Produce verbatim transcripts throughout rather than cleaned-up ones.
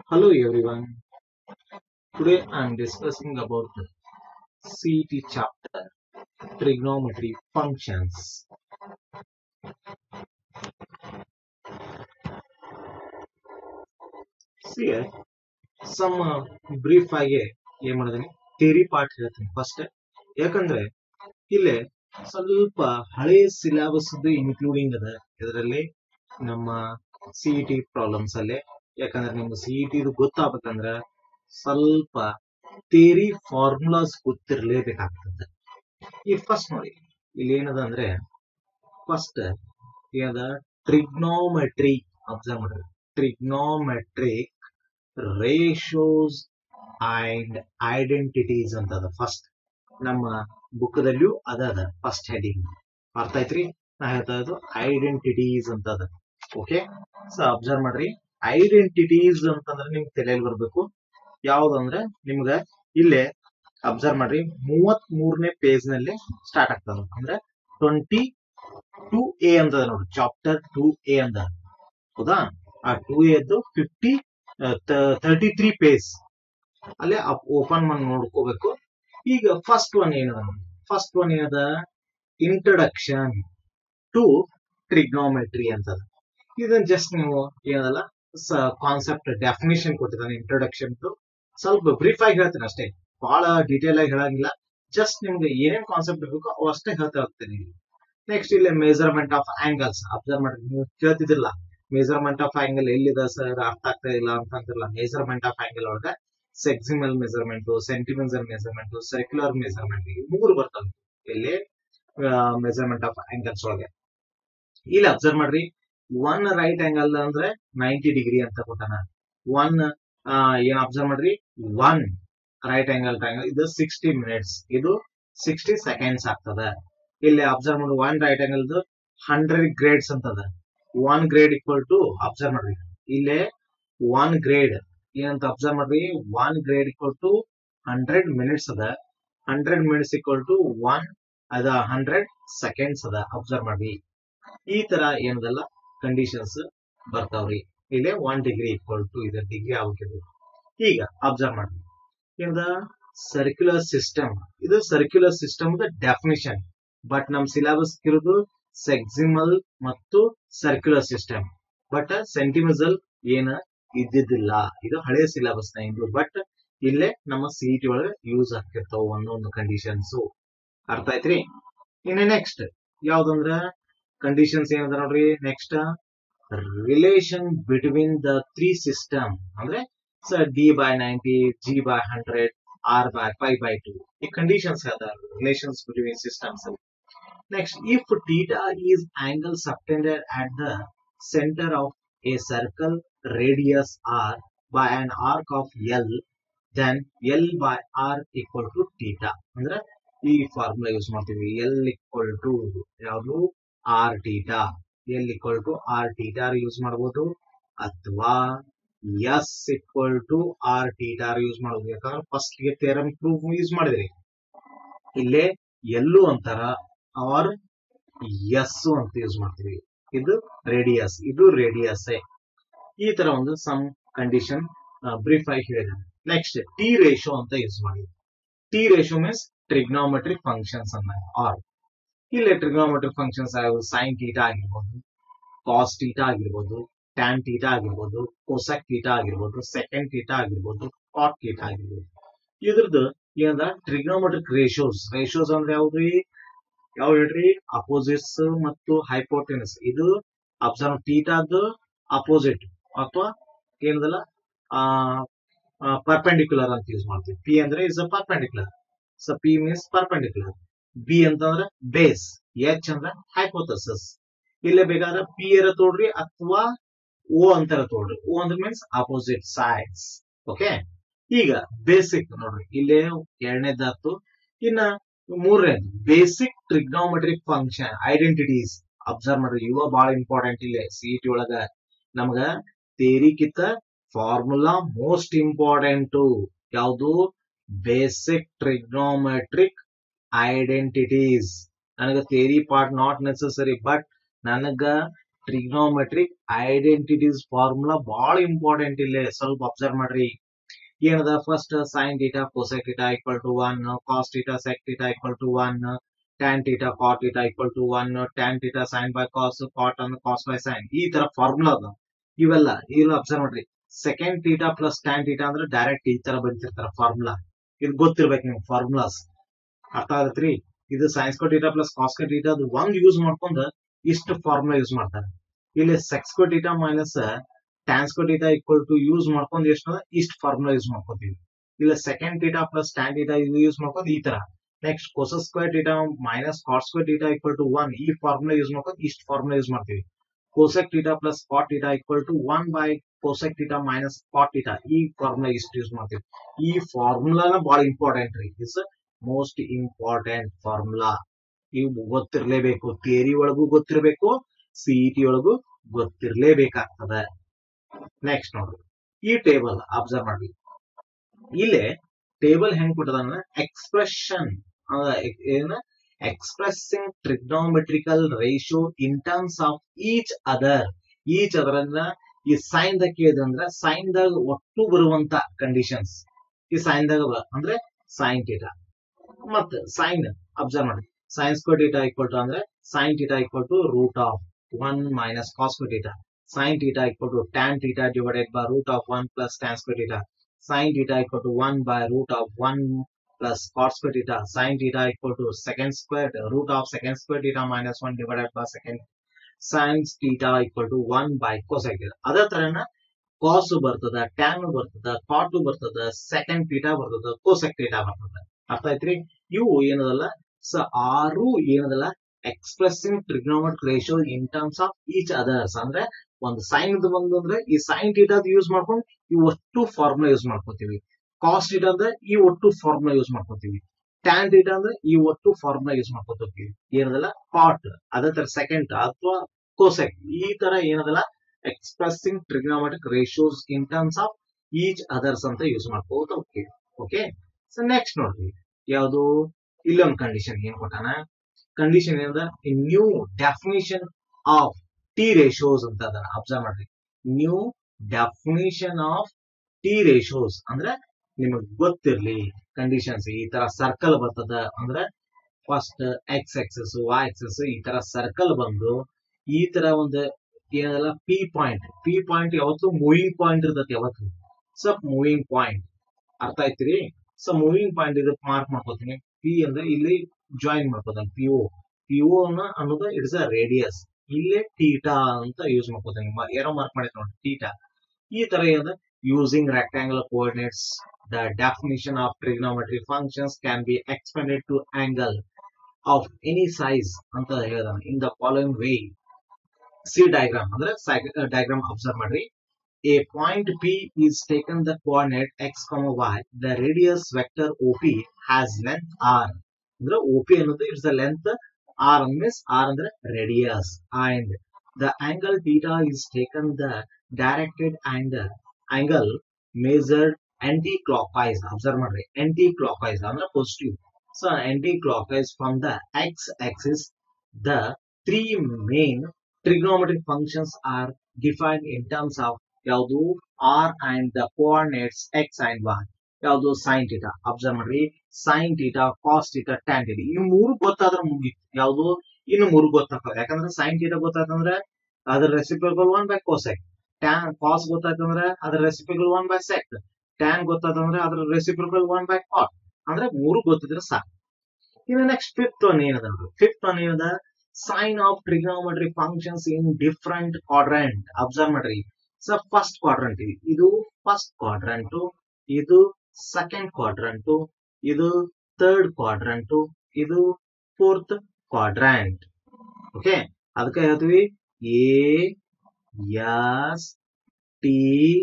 Hello everyone. Today I am discussing about the C E T chapter trigonometry functions. See here, some uh, brief ಆಗಿ ಏನ್ ಮಾಡಿದೀನಿ theory part ಹೇಳ್ತೀನಿ first. ಯಾಕಂದ್ರೆ ಇಲ್ಲಿ ಸ್ವಲ್ಪ ಹಳೆ ಸಿಲೆಬಸ್ ಇನ್ಕ್ಲೂಡಿಂಗ್ ಅದ ಇದರಲ್ಲಿ ನಮ್ಮ ಸಿಇಟಿ ಪ್ರಾಬ್ಲಮ್ಸ್ ಅಲ್ಲಿ. ಯಾಕಂದ್ರೆ ನಿಮ್ಗೆ ಸಿಇಟಿ ಗೊತ್ತಾಗಬೇಕಂದ್ರ ಸ್ವಲ್ಪ ಥಿಯರಿ ಫಾರ್ಮುಲಾಸ್ ಗೊತ್ತಿರಲೇಬೇಕಾಗ್ತದೆ. ಈ ಫಸ್ಟ್ ನೋಡಿ ಇಲ್ಲಿ ಏನದ ಅಂದ್ರೆ ಫಸ್ಟ್ ಏನದ ಟ್ರಿಗ್ನೋಮೆಟ್ರಿ ಅಬ್ಸರ್ವ್ ಮಾಡ್ರಿ. ಟ್ರಿಗ್ನೋಮೆಟ್ರಿಕ್ ರೇಷೋಸ್ ಅಂಡ್ ಐಡೆಂಟಿಟೀಸ್ ಅಂತ ಅದ ಫಸ್ಟ್. ನಮ್ಮ ಬುಕ್ದಲ್ಲಿಯೂ ಅದ ಅದ ಫಸ್ಟ್ ಹೆಡಿಂಗ್. ಅರ್ಥ ಐತ್ರಿ? ನಾ ಹೇಳ್ತಾ ಇದ್ದು ಐಡೆಂಟಿಟೀಸ್ ಅಂತ ಅದ. ಓಕೆ, ಸೊ ಅಬ್ಸರ್ವ್ ಮಾಡ್ರಿ. ಐಡೆಂಟಿಟೀಸ್ ಅಂತಂದ್ರೆ ನಿಮ್ಗೆ ತಲೆಯಲ್ಲಿ ಬರ್ಬೇಕು ಯಾವ್ದಂದ್ರೆ ನಿಮ್ಗ ಇಲ್ಲೇ ಅಬ್ಸರ್ವ್ ಮಾಡ್ರಿ ಮೂವತ್ ಮೂರನೇ ಪೇಜ್ ನಲ್ಲಿ ಸ್ಟಾರ್ಟ್ ಆಗ್ತದ. ಅಂದ್ರೆ ಟ್ವೆಂಟಿ ಟೂ ಎ ಅಂತ ನೋಡ್ರಿ, ಚಾಪ್ಟರ್ ಟೂ ಎ ಅಂತ. ಹೌದಾ? ಆ ಟೂ ಎದ್ದು ಫಿಫ್ಟಿ ತರ್ಟಿ ತ್ರೀ ಪೇಜ್ ಅಲ್ಲೇ ಓಪನ್ ಮಾಡಿ ನೋಡ್ಕೋಬೇಕು. ಈಗ ಫಸ್ಟ್ ಒನ್ ಏನದ? ಫಸ್ಟ್ ಒನ್ ಏನದ? ಇಂಟ್ರೊಡಕ್ಷನ್ ಟು ಟ್ರಿಗ್ನೋಮೆಟ್ರಿ ಅಂತದ. ಇದನ್ನ ಜಸ್ಟ್ ನೀವು ಏನದಲ್ಲ ಕಾನ್ಸೆಪ್ಟ್ ಡೆಫಿನೇಷನ್ ಕೊಟ್ಟಿದ್ದಾನೆ ಇಂಟ್ರೊಡಕ್ಷನ್ ಟು. ಸ್ವಲ್ಪ ಬ್ರೀಫ್ ಆಗಿ ಹೇಳ್ತೀನಿ ಅಷ್ಟೇ, ಬಹಳ ಡೀಟೇಲ್ ಆಗಿ ಹೇಳಂಗಿಲ್ಲ. ಜಸ್ಟ್ ನಿಮ್ಗೆ ಏನೇನ್ ಕಾನ್ಸೆಪ್ಟ್ ಇರಬೇಕು ಅವು ಅಷ್ಟೇ ಹೇಳ್ತಾ ಹೋಗ್ತೇನೆ. ನೆಕ್ಸ್ಟ್ ಇಲ್ಲಿ ಮೆಜರ್ಮೆಂಟ್ ಆಫ್ ಆಂಗಲ್ಸ್ ಅಬ್ಸರ್ವ್ ಮಾಡಿ. ನೀವು ಕೇಳ್ತಿದ್ದಿಲ್ಲ ಮೆಜರ್ಮೆಂಟ್ ಆಫ್ ಆಂಗಲ್ ಎಲ್ಲಿದೆ ಸರ್, ಅರ್ಥ ಆಗ್ತಾ ಇಲ್ಲ ಅಂತಂತಿರಲ್ಲ. ಮೆಜರ್ಮೆಂಟ್ ಆಫ್ ಆಂಗಲ್ ಒಳಗ sexagesimal measurement, sentimental measurement, circular measurement, ಈ ಮೂರು ಬರ್ತವೆ ಇಲ್ಲಿ ಮೆಜರ್ಮೆಂಟ್ ಆಫ್ ಆಂಗಲ್ಸ್ ಒಳಗೆ. ಇಲ್ಲಿ ಅಬ್ಸರ್ವ್ ಮಾಡ್ರಿ, ಒನ್ ರೈಟ್ ಆಂಗಲ್ ಅಂದ್ರೆ ನೈಂಟಿ ಡಿಗ್ರಿ ಅಂತ ಕೊಟ್ಟಾನ. ಒನ್ ಏನ್ ಅಬ್ಸರ್ವ್ ಮಾಡ್ರಿ, ಒನ್ ರೈಟ್ ಆಂಗಲ್ ಟ್ರಯಾಂಗಲ್ ಇದು ಸಿಕ್ಸ್ಟಿ ಮಿನಿಟ್ಸ್, ಇದು ಸಿಕ್ಸ್ಟಿ ಸೆಕೆಂಡ್ಸ್ ಆಗ್ತದ. ಇಲ್ಲಿ ಅಬ್ಸರ್ವ್ ಮಾಡಿ one right angle hundred grades ಅಂತದ. One grade equal to observe ಮಾಡ್ರಿ ಇಲ್ಲೇ ಒನ್ ಗ್ರೇಡ್ ಏನಂತ ಅಬ್ಸರ್ವ್ ಮಾಡ್ರಿ, one grade equal to hundred minutes ಅದ. Hundred minutes equal to one ಅದ ಹಂಡ್ರೆಡ್ ಸೆಕೆಂಡ್ಸ್ ಅದ. ಅಬ್ಸರ್ವ್ ಮಾಡ್ರಿ ಈ ತರ ಏನದಲ್ಲ ಕಂಡೀಷನ್ಸ್ ಬರ್ತಾವ್ರಿ. ಇಲ್ಲಿ ಒನ್ ಡಿಗ್ರಿ ಈಕ್ವಲ್ ಟು ಇದ ಡಿಗ್ರಿ ಆಗ್ಬೇಕು. ಈಗ ಅಬ್ಸರ್ವ್ ಮಾಡ್ರಿ ಏನದ ಸರ್ಕ್ಯುಲರ್ ಸಿಸ್ಟಮ್. ಇದು ಸರ್ಕ್ಯುಲರ್ ಸಿಸ್ಟಮ್ ಡೆಫಿನಿಷನ್. ಬಟ್ ನಮ್ ಸಿಲೆಬಸ್ ಇರೋದು ಸೆಕ್ಸಿಮಲ್ ಮತ್ತು ಸರ್ಕ್ಯುಲರ್ ಸಿಸ್ಟಮ್. ಬಟ್ ಸೆಂಟಿಮೆಜಲ್ ಏನ ಇದ್ದಿದ್ದಿಲ್ಲ, ಇದು ಹಳೆ ಸಿಲೆಬಸ್ ನ ಇಂದು. ಬಟ್ ಇಲ್ಲೇ ನಮ್ಮ ಸಿಇಟಿ ಒಳಗೆ ಯೂಸ್ ಆಗ್ತಿರ್ತಾವ ಒಂದೊಂದು ಕಂಡೀಷನ್ಸ್. ಅರ್ಥ ಆಯ್ತ್ರಿ? ಇನ್ನು ನೆಕ್ಸ್ಟ್ ಯಾವ್ದಂದ್ರ ಕಂಡೀಷನ್ಸ್ ಏನದ ನೋಡ್ರಿ. Next relation between the three system ಅಂದ್ರೆ sir D by ninety, G by hundred, R by five by two. ಈ ಕಂಡೀಷನ್ಸ್ ಹೇಳ್ತಾರೆ relations between systems. Next, if theta is angle subtended at the center of a circle radius r by an arc of L, then L by r equal to theta. ಅಂದ್ರೆ ಈ formula use ಮಾಡ್ತೀವಿ. L equal to ಯಾವುದು r theta. L equal to r theta use ಮಾಡಬಹುದು, ಅಥವಾ S equal to r theta use ಮಾಡಬಹುದು. ಯಾಕಂದ್ರೆ first ಗೆ theorem proof use ಮಾಡಿದ್ರಿ. ಇಲ್ಲೇ ಎಲ್ಲೂ ಅಂತಾರ ಆರ್ ಎಸ್ ಅಂತ ಯೂಸ್ ಮಾಡ್ತೀವಿ. ಇದು ರೇಡಿಯಸ್, ಇದು ರೇಡಿಯಸ್. ಈ ತರ ಒಂದು ಸಮ್ ಕಂಡೀಷನ್ ಬ್ರೀಫ್ ಆಗಿ ಹೇಳಿದೆ. ನೆಕ್ಸ್ಟ್ ಟಿ ರೇಷೋ ಅಂತ ಯೂಸ್ ಮಾಡಿ. T ratio means trigonometric functions ಅನ್ನ. ಆರ್ ಇಲ್ಲಿ ಟ್ರಿಗ್ನೋಮೆಟ್ರಿಕ್ ಫಂಕ್ಷನ್ಸ್ ಸೈನ್ ಟೀಟಾ ಆಗಿರ್ಬೋದು, ಕಾಸ್ ಟೀಟಾ ಆಗಿರ್ಬೋದು, ಟ್ಯಾನ್ ಟೀಟಾ ಆಗಿರ್ಬೋದು, ಕೋಸೆಕ್ ಟೀಟಾ ಆಗಿರ್ಬೋದು, ಸೆಕೆಂಡ್ ಟೀಟಾ ಆಗಿರ್ಬೋದು, ಕಾಟ್ ಟೀಟಾ ಆಗಿರ್ಬೋದು. ಇದ್ರದ್ದು ಏನಂದ್ರ ಟ್ರಿಗ್ನೋಮೆಟ್ರಿಕ್ ರೇಷೋಸ್. ರೇಷೋಸ್ ಅಂದ್ರೆ ಯಾವ್ದ್ರಿ? ಯಾವ ಹೇಳ್ರಿ? ಅಪೋಸಿಟ್ಸ್ ಮತ್ತು ಹೈಪೋಟೆನಸ್. ಇದು ಅಬ್ಸರ್ವ್ ಟೀಟಾದ ಅಪೋಸಿಟ್ ಅಥವಾ ಏನದಲ್ಲ ಪರ್ಪೆಂಡಿಕ್ಯುಲರ್ ಅಂತ ಯೂಸ್ ಮಾಡ್ತೀವಿ. ಪಿ ಅಂದ್ರೆ is a perpendicular. So P means perpendicular. B ಅಂತಂದ್ರೆ ಬೇಸ್, ಎಚ್ ಅಂದ್ರೆ ಹೈಪೋಥೆಸಿಸ್. ಇಲ್ಲೇ ಬೇಕಾದ್ರೆ ಪಿ ಎರ ತೋಡ್ರಿ ಅಥವಾ ಓ ಅಂತಾರ ತೋಡ್ರಿ. ಓ ಅಂದ್ರೆ ಮೀನ್ಸ್ ಅಪೋಸಿಟ್ ಸೈಡ್ಸ್. ಓಕೆ, ಈಗ ಬೇಸಿಕ್ ನೋಡ್ರಿ ಇಲ್ಲೇ ಎರಡನೇದಾತು. ಇನ್ನ ಮೂರನೇದು basic trigonometric function identities. Observe ಮಾಡ್ರಿ ಇವ ಬಹಳ ಇಂಪಾರ್ಟೆಂಟ್. ಇಲ್ಲೇ ಸಿಇಟಿ ಒಳಗ ನಮಗ ಥಿಯರಿಕಿಂತ ಫಾರ್ಮುಲಾ ಮೋಸ್ಟ್ ಇಂಪಾರ್ಟೆಂಟ್. ಯಾವುದು? Basic trigonometric identities. ನನಗ theory part not necessary, but ನನಗ ಟ್ರಿಗ್ನೋಮೆಟ್ರಿಕ್ ಐಡೆಂಟಿಟೀಸ್ ಫಾರ್ಮುಲಾ ಬಹಳ ಇಂಪಾರ್ಟೆಂಟ್ ಇಲ್ಲಿ ಸ್ವಲ್ಪ ಅಬ್ಸರ್ವ್ ಮಾಡ್ರಿ ಏನದ first sine theta cosec theta equal to one cos theta sec theta equal to one tan theta cot theta equal to one tan theta sine by cos cot ಅನ್ನು cos by sine ಈ ತರ formula ಅದ ಇವೆಲ್ಲ ಇಲ್ಲ observe ಮಾಡ್ರಿ second theta plus tan theta ಅಂದ್ರೆ direct ಈ ತರ ಬಂದಿರ್ತಾರ ಫಾರ್ಮುಲಾ ಇದು ಗೊತ್ತಿರ್ಬೇಕು ನಿಮ್ಗೆ ಫಾರ್ಮುಲಾಸ್ ಅರ್ಥ ಆಗತ್ರಿ ಇದು sines co theta plus cos co theta ಅದು ಒಂದ್ ಯೂಸ್ ಮಾಡ್ಕೊಂಡ್ ಇಷ್ಟು ಫಾರ್ಮುಲಾ ಯೂಸ್ ಮಾಡ್ತಾರೆ ಇಲ್ಲಿ secs co theta minus tan square theta equal to use ಮಾಡ್ಕೊಂಡು ಎಷ್ಟು ಇಷ್ಟು ಫಾರ್ಮುಲಾ ಯೂಸ್ ಮಾಡ್ಕೋತೀವಿ ಇಲ್ಲ second theta plus tan theta ಇದು ಯೂಸ್ ಮಾಡ್ಕೊಂಡು ಈ ತರ next cos square theta minus cot square theta equal to one ಈ ಫಾರ್ಮುಲಾ ಯೂಸ್ ಮಾಡ್ಕೊಂಡು ಇಷ್ಟು ಫಾರ್ಮುಲಾ ಯೂಸ್ ಮಾಡ್ತೀವಿ cosec theta plus cot theta equal to one by cosec theta minus cot theta ಈ formula ಇಷ್ಟು use ಮಾಡ್ತೀವಿ ಈ ಫಾರ್ಮುಲಾನ ಬಹಳ important ರೀ ಇಸ್ ಮೋಸ್ಟ್ ಇಂಪಾರ್ಟೆಂಟ್ ಫಾರ್ಮುಲಾ ಇವು ಗೊತ್ತಿರ್ಲೇಬೇಕು ಥಿಯರಿ ಒಳಗೂ ಗೊತ್ತಿರ್ಬೇಕು ಸಿಇಟಿ ಒಳಗೂ ಗೊತ್ತಿರ್ಲೇಬೇಕಾಗ್ತದೆ ನೆಕ್ಸ್ಟ್ ನೋಡ್ರಿ ಈ ಟೇಬಲ್ ಅಬ್ಸರ್ವ್ ಮಾಡ್ರಿ ಇಲ್ಲಿ ಟೇಬಲ್ ಹೆಂಗ್ ಕೊಟ್ಟದ ಎಕ್ಸ್ಪ್ರೆಷನ್ ಏನ expressing trigonometrical ratio in terms of each other each other ಅಂದ್ರ ಈ ಸೈನ್ ದಾಗ ಕೇಳಿದಂದ್ರ ಸೈನ್ ದಾಗ ಒಟ್ಟು ಬರುವಂತ ಕಂಡೀಷನ್ಸ್ ಈ ಸೈನ್ ದಾಗ ಅಂದ್ರೆ ಸೈನ್ ಥೀಟಾ ಮತ್ತ ಸೈನ್ ಅಬ್ಸರ್ವ್ ಮಾಡಿ sine square theta equal to ಅಂದ್ರೆ sine theta equal to root of one minus cos square theta sin theta equal to tan theta divided by root of one plus tan square theta. Sin theta equal to one by root of one plus cot square theta. Sin theta equal to second square root of second square theta minus one divided by second. Sin theta equal to one by cosec theta. Other than cos ಬರ್ತದ tan ಬರ್ತದ cot ಬರ್ತದ second theta ಬರ್ತದ cosec theta ಬರ್ತದ ಅರ್ಥ ಆಯ್ತ್ರಿ ಇವು ಏನದಲ್ಲ so ಆರು ಏನದಲ್ಲ expressing trigonometric ratio in terms of each others ಅಂದ್ರೆ ಒಂದು ಸೈನ್ ಬಂದು ಅಂದ್ರೆ ಈ ಸೈನ್ ಥೀಟಾದ ಯೂಸ್ ಮಾಡ್ಕೊಂಡು ಈ ಒಟ್ಟು ಫಾರ್ಮುಲಾ ಯೂಸ್ ಮಾಡ್ಕೋತೀವಿ ಕಾಸ್ ಥೀಟಾ ಅಂದ್ರೆ ಈ ಒಟ್ಟು ಫಾರ್ಮುಲಾ ಯೂಸ್ ಮಾಡ್ಕೋತೀವಿ ಟ್ಯಾನ್ ಥೀಟಾ ಅಂದ್ರೆ ಈ ಒಟ್ಟು ಫಾರ್ಮುಲಾ ಯೂಸ್ ಮಾಡ್ಕೋತೀವಿ ಏನದಲ್ಲ ಕಾಟ್ ಅದೇ ತರ ಸೆಕೆಂಡ್ ಅಥವಾ ಕೋಸೆಕ್ ಈ ತರ ಏನದಲ್ಲ expressing trigonometric ratios in terms of each others ಅಂತ ಯೂಸ್ ಮಾಡ್ಕೋತ ಹೋಗ್ತೀವಿ ಓಕೆ ಸೊ ನೆಕ್ಸ್ಟ್ ನೋಡ್ರಿ ಯಾವುದು ಇಲ್ಲೊಂದು ಕಂಡೀಷನ್ ಏನ್ ಕೊಟ್ಟಾನ ಕಂಡೀಷನ್ ಏನದ new definition of T ratios ಅಂತ ಅದನ್ನ ಅಬ್ಸರ್ವ್ ಮಾಡ್ರಿ new definition of T ratios ಅಂದ್ರೆ ನಿಮಗ್ ಗೊತ್ತಿರ್ಲಿ ಕಂಡೀಷನ್ಸ್ ಈ ತರ ಸರ್ಕಲ್ ಬರ್ತದ ಅಂದ್ರೆ first X axis Y axis ಈ ತರ ಸರ್ಕಲ್ ಬಂದು ಈ ತರ ಒಂದು ಏನಲ್ಲ ಪಿ ಪಾಯಿಂಟ್ ಪಿ ಪಾಯಿಂಟ್ ಯಾವತ್ತು ಮೂವಿಂಗ್ ಪಾಯಿಂಟ್ ಇರ್ತದೆ ಯಾವತ್ತು ಸೊ ಮೂವಿಂಗ್ ಪಾಯಿಂಟ್ ಅರ್ಥ ಆಯ್ತಿರಿ ಸೊ ಮೂವಿಂಗ್ ಪಾಯಿಂಟ್ ಇದು ಮಾರ್ಕ್ ಮಾಡ್ಕೋತೀನಿ ಪಿ ಅಂದ್ರೆ ಇಲ್ಲಿ ಜಾಯಿನ್ ಮಾಡ್ಕೋತಾನೆ ಪಿ ಓ ಪಿ ಓ ಅನ್ನೋದು ಇಟ್ಸ್ ಅ ರೇಡಿಯಸ್ ಇಲ್ಲೇ ಟೀಟಾ ಅಂತ ಯೂಸ್ ಮಾಡ್ಕೋತಾನೆ ಏನೋ ಮಾರ್ಕ್ ಮಾಡಿದ್ ನೋಡಿ ಟೀಟಾ ಈ ತರ ಏನದ using rectangular coordinates the definition of trigonometric functions can be expended to angle of any size ಅಂತ ಹೇಳಿದಾನೆ in the following way see diagram ಅಂದ್ರೆ ಡಯಾಗ್ರಾಮ್ ಅಬ್ಸರ್ವ್ ಮಾಡ್ರಿ a point P is taken the coordinate x comma y the radius vector O P has length r ಅಂದ್ರೆ O P ಅನ್ನೋದು it's the length r means r ಅಂದ್ರೆ radius and the angle theta is taken the directed angle angle measured anti clockwise observe ಮಾಡ್ರಿ anti clockwise ಅಂದ್ರೆ positive so anti clockwise from the x axis the three main trigonometric functions are defined in terms of ಯಾವುದು r and the coordinates x and y ಯಾವುದು sin theta observe ಮಾಡ್ರಿ sin theta cos theta tan theta ಈ ಮೂರು ಗೊತ್ತಾದ್ರೆ ಮುಗಿತು ಯಾವುದು ಇನ್ನು ಮೂರು ಗೊತ್ತಾಗ್ತದೆ ಯಾಕಂದ್ರೆ sin theta ಗೊತ್ತಾಯ್ತಂದ್ರೆ ಅದರ reciprocal one by cosec tan cos ಗೊತ್ತಾಯ್ತಂದ್ರೆ ಅದರ reciprocal one by sec tan ಗೊತ್ತಾಯ್ತಂದ್ರೆ ಅದರ ರೆಸಿಪ್ರೋಕಲ್ ಒನ್ ಬೈ cot ಅಂದ್ರೆ ಮೂರು ಗೊತ್ತಿದ್ರೆ ಸಾಕು ಇನ್ನು ನೆಕ್ಸ್ಟ್ ಫಿಫ್ತ್ ಒನ್ ಏನದ ಫಿಫ್ತ್ ಒನ್ ಏನದ sign of trigonometric functions in different quadrant observe ಮಾಡ್ರಿ ಸೊ ಫಸ್ಟ್ ಕ್ವಾಡ್ರಂಟ್ ಇದು ಫಸ್ಟ್ ಕ್ವಾಡ್ರಂಟ್ ಇದು ಸೆಕೆಂಡ್ ಕ್ವಾಡ್ರಂಟ್ ಇದು ಥರ್ಡ್ ಕ್ವಾಡ್ರಂಟ್ ಇದು ಫೋರ್ತ್ ಕ್ವಾಡ್ರಂಟ್ ಓಕೆ ಅದಕ್ಕೆ ಹೇಳ್ತೀವಿ A S T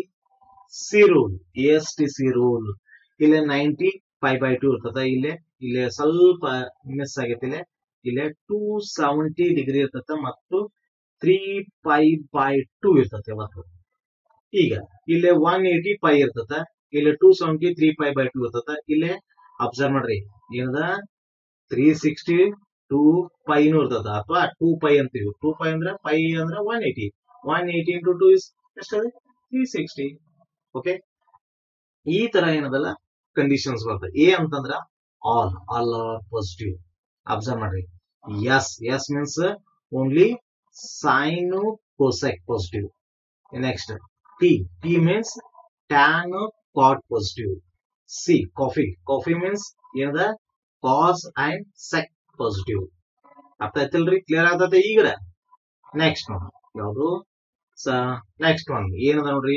C rule S T C rule ಇಲ್ಲಿ ninety five by two ಇರ್ತದ ಇಲ್ಲೇ ಇಲ್ಲೇ ಸ್ವಲ್ಪ ಮಿಸ್ ಆಗೈತಿ ಇಲ್ಲೇ ಇಲ್ಲೇ ಟೂ ಸೆವೆಂಟಿ ಡಿಗ್ರಿ ಇರ್ತದೆ ಮತ್ತು ತ್ರೀ ಫೈವ್ ಬೈ ಟೂ ಇರ್ತದೆ ಯಾವತ್ತು ಈಗ ಇಲ್ಲೇ ಒನ್ ಏಟಿ ಫೈವ್ ಇರ್ತದ ಇಲ್ಲಿ two seventy three five by two ಇರ್ತದ ಇಲ್ಲೇ ಅಬ್ಸರ್ವ್ ಮಾಡ್ರಿ ಏನದ ತ್ರೀ ಸಿಕ್ಸ್ಟಿ ಟೂ ಪೈನು ಇರ್ತದ ಅಥವಾ ಟೂ ಪೈ ಅಂತೀವಿ. ಟೂ ಪೈ ಅಂದ್ರೆ ಪೈ ಅಂದ್ರೆ one eighty one eighty into two is ಎಷ್ಟದೆ ತ್ರೀ ಸಿಕ್ಸ್ಟಿ. ಓಕೆ, ಈ ತರ ಏನದಲ್ಲ ಕಂಡೀಷನ್ಸ್ ಬರ್ತದೆ. ಎ ಅಂತಂದ್ರ all all are positive. Observe ಮಾಡ್ರಿ, S S means only sine cosec positive. Next T T means tan cot positive. C coffee coffee means ಏನದ cos and sec positive. ಅರ್ಥ ಆಯ್ತಲ್ರಿ? Clear ಆಗ್ತದೆ ಈಗ. ನೆಕ್ಸ್ಟ್ ನೋಡಿ ಯಾವುದು next one ಏನದ ನೋಡ್ರಿ,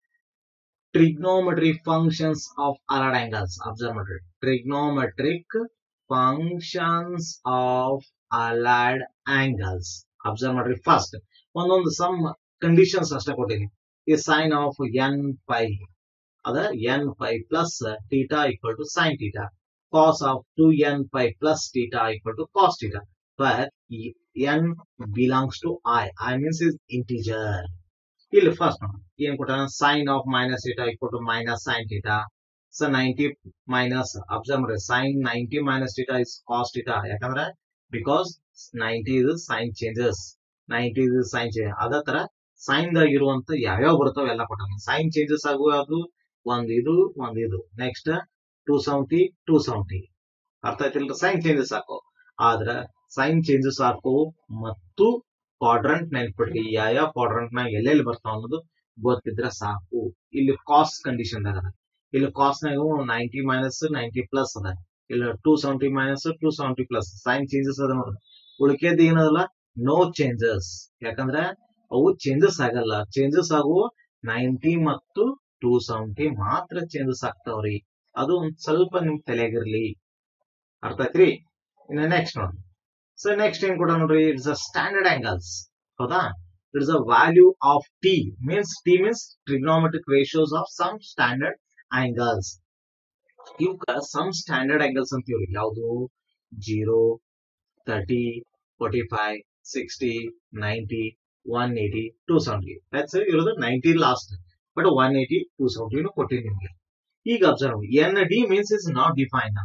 trigonometric functions of allied angles. Observe ಮಾಡ್ರಿ, trigonometric functions of allied angles. Observe ಮಾಡ್ರಿ, ಫಸ್ಟ್ ಒಂದೊಂದು ಸಮ್ ಕಂಡೀಷನ್ಸ್ ಅಷ್ಟೇ ಕೊಟ್ಟಿನಿ. ಈ ಸೈನ್ ಆಫ್ ಎನ್ ಪೈ ಅದ N pi plus theta equal to sine theta. Cos of two N pi plus theta equal to cos theta. Where n belongs to I. I means is integer. ಇಲ್ಲಿ first ಏನ್ ಕೊಟ್ಟ, sine of minus theta equal to minus sine theta. So ninety minus observe ಮಾಡ್ರಿ, sine ninety minus theta is cos theta. ಯಾಕಂದ್ರೆ because ninety ಇದು sign changes, ninety ಇದು sign change. ಅದೇ ತರ sign ದಾಗ ಇರುವಂತ ಯಾವ್ಯಾವ ಬರ್ತಾವ ಎಲ್ಲ ಕೊಟ್ಟ. ಸೈನ್ ಚೇಂಜಸ್ ಆಗುವ ಅದು ಒಂದ್ ಇದು ಒಂದ್ ಇದು. Next two seventy two seventy. ಅರ್ಥ ಆಯ್ತಿಲ್ರಿ? ಸೈನ್ ಚೇಂಜಸ್ ಹಾಕೋ. ಆದ್ರ ಸೈನ್ ಚೇಂಜಸ್ ಹಾಕೋ ಮತ್ತು ಕ್ವಾಡ್ರಂಟ್ ನೆನ್ಪಿಡ್ರಿ, ಯಾವ ಯಾವ ಕ್ವಾಡ್ರಂಟ್ ನಾಗ ಎಲ್ಲೆಲ್ಲಿ ಬರ್ತಾವ ಅನ್ನೋದು ಗೊತ್ತಿದ್ರೆ ಸಾಕು. ಇಲ್ಲಿ ಕಾಸ್ಟ್ ಕಂಡೀಷನ್ ದಾಗ ಅದ. ಇಲ್ಲಿ ಕಾಸ್ಟ್ ನಾಗ ನೈಂಟಿ ಮೈನಸ್ ನೈಂಟಿ ಪ್ಲಸ್ ಅದ. ಇಲ್ಲಿ two seventy minus two seventy plus sign changes ಅದ ನೋಡ್ರಿ. ಉಳಿಕೆದ ಏನದಲ್ಲ ನೋ ಚೇಂಜಸ್. ಯಾಕಂದ್ರೆ ಅವು ಚೇಂಜಸ್ ಆಗಲ್ಲ. ಚೇಂಜಸ್ ಆಗುವ ನೈಂಟಿ ಮತ್ತು ಟೂ ಸೆವೆಂಟಿ ಮಾತ್ರ ಚೇಂಜಸ್ ಆಗ್ತಾವ್ರಿ. ಅದು ಒಂದ್ ಸ್ವಲ್ಪ ನಿಮ್ ತಲೆಗಿರ್ಲಿ. ಅರ್ಥ ಆಯ್ತ್ರಿ? ಇನ್ನು ನೆಕ್ಸ್ಟ್ ನೋಡಿ. ಸೊ ನೆಕ್ಸ್ಟ್ ಏನ್ ಕೊಡ ನೋಡ್ರಿ, ಇಟ್ಸ್ ಅ ಸ್ಟ್ಯಾಂಡರ್ಡ್ ಆಂಗಲ್ಸ್. ಹೌದಾ? It's a value of T means T means trigonometric ratios of some standard angles. ಇವಕ್ಕ ಸಮ್ ಸ್ಟ್ಯಾಂಡರ್ಡ್ ಆಂಗಲ್ಸ್ ಅಂತೀವ್ರಿ. ಯಾವುದು? Zero, thirty, forty five, sixty, ninety, one eighty, two seventy. That's ಇರೋದು ninety last, but one eighty two ಸೆವೆಂಟಿನೂ ಕೊಟ್ಟಿನಿ ನಿಮ್ಗೆ. ಈಗ observe, N D means is not define.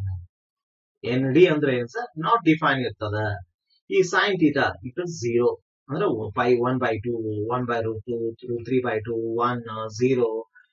N D ಅಂದ್ರೆ ಏನ್ ಸರ್? ನಾಟ್ ಡಿಫೈನ್ ಇರ್ತದ. ಈ ಸೈನ್ ಥೀಟಾ ಇಟ್ ಝೀರೋ ಅಂದ್ರೆ by one by two, one by root two, two three by two, one zero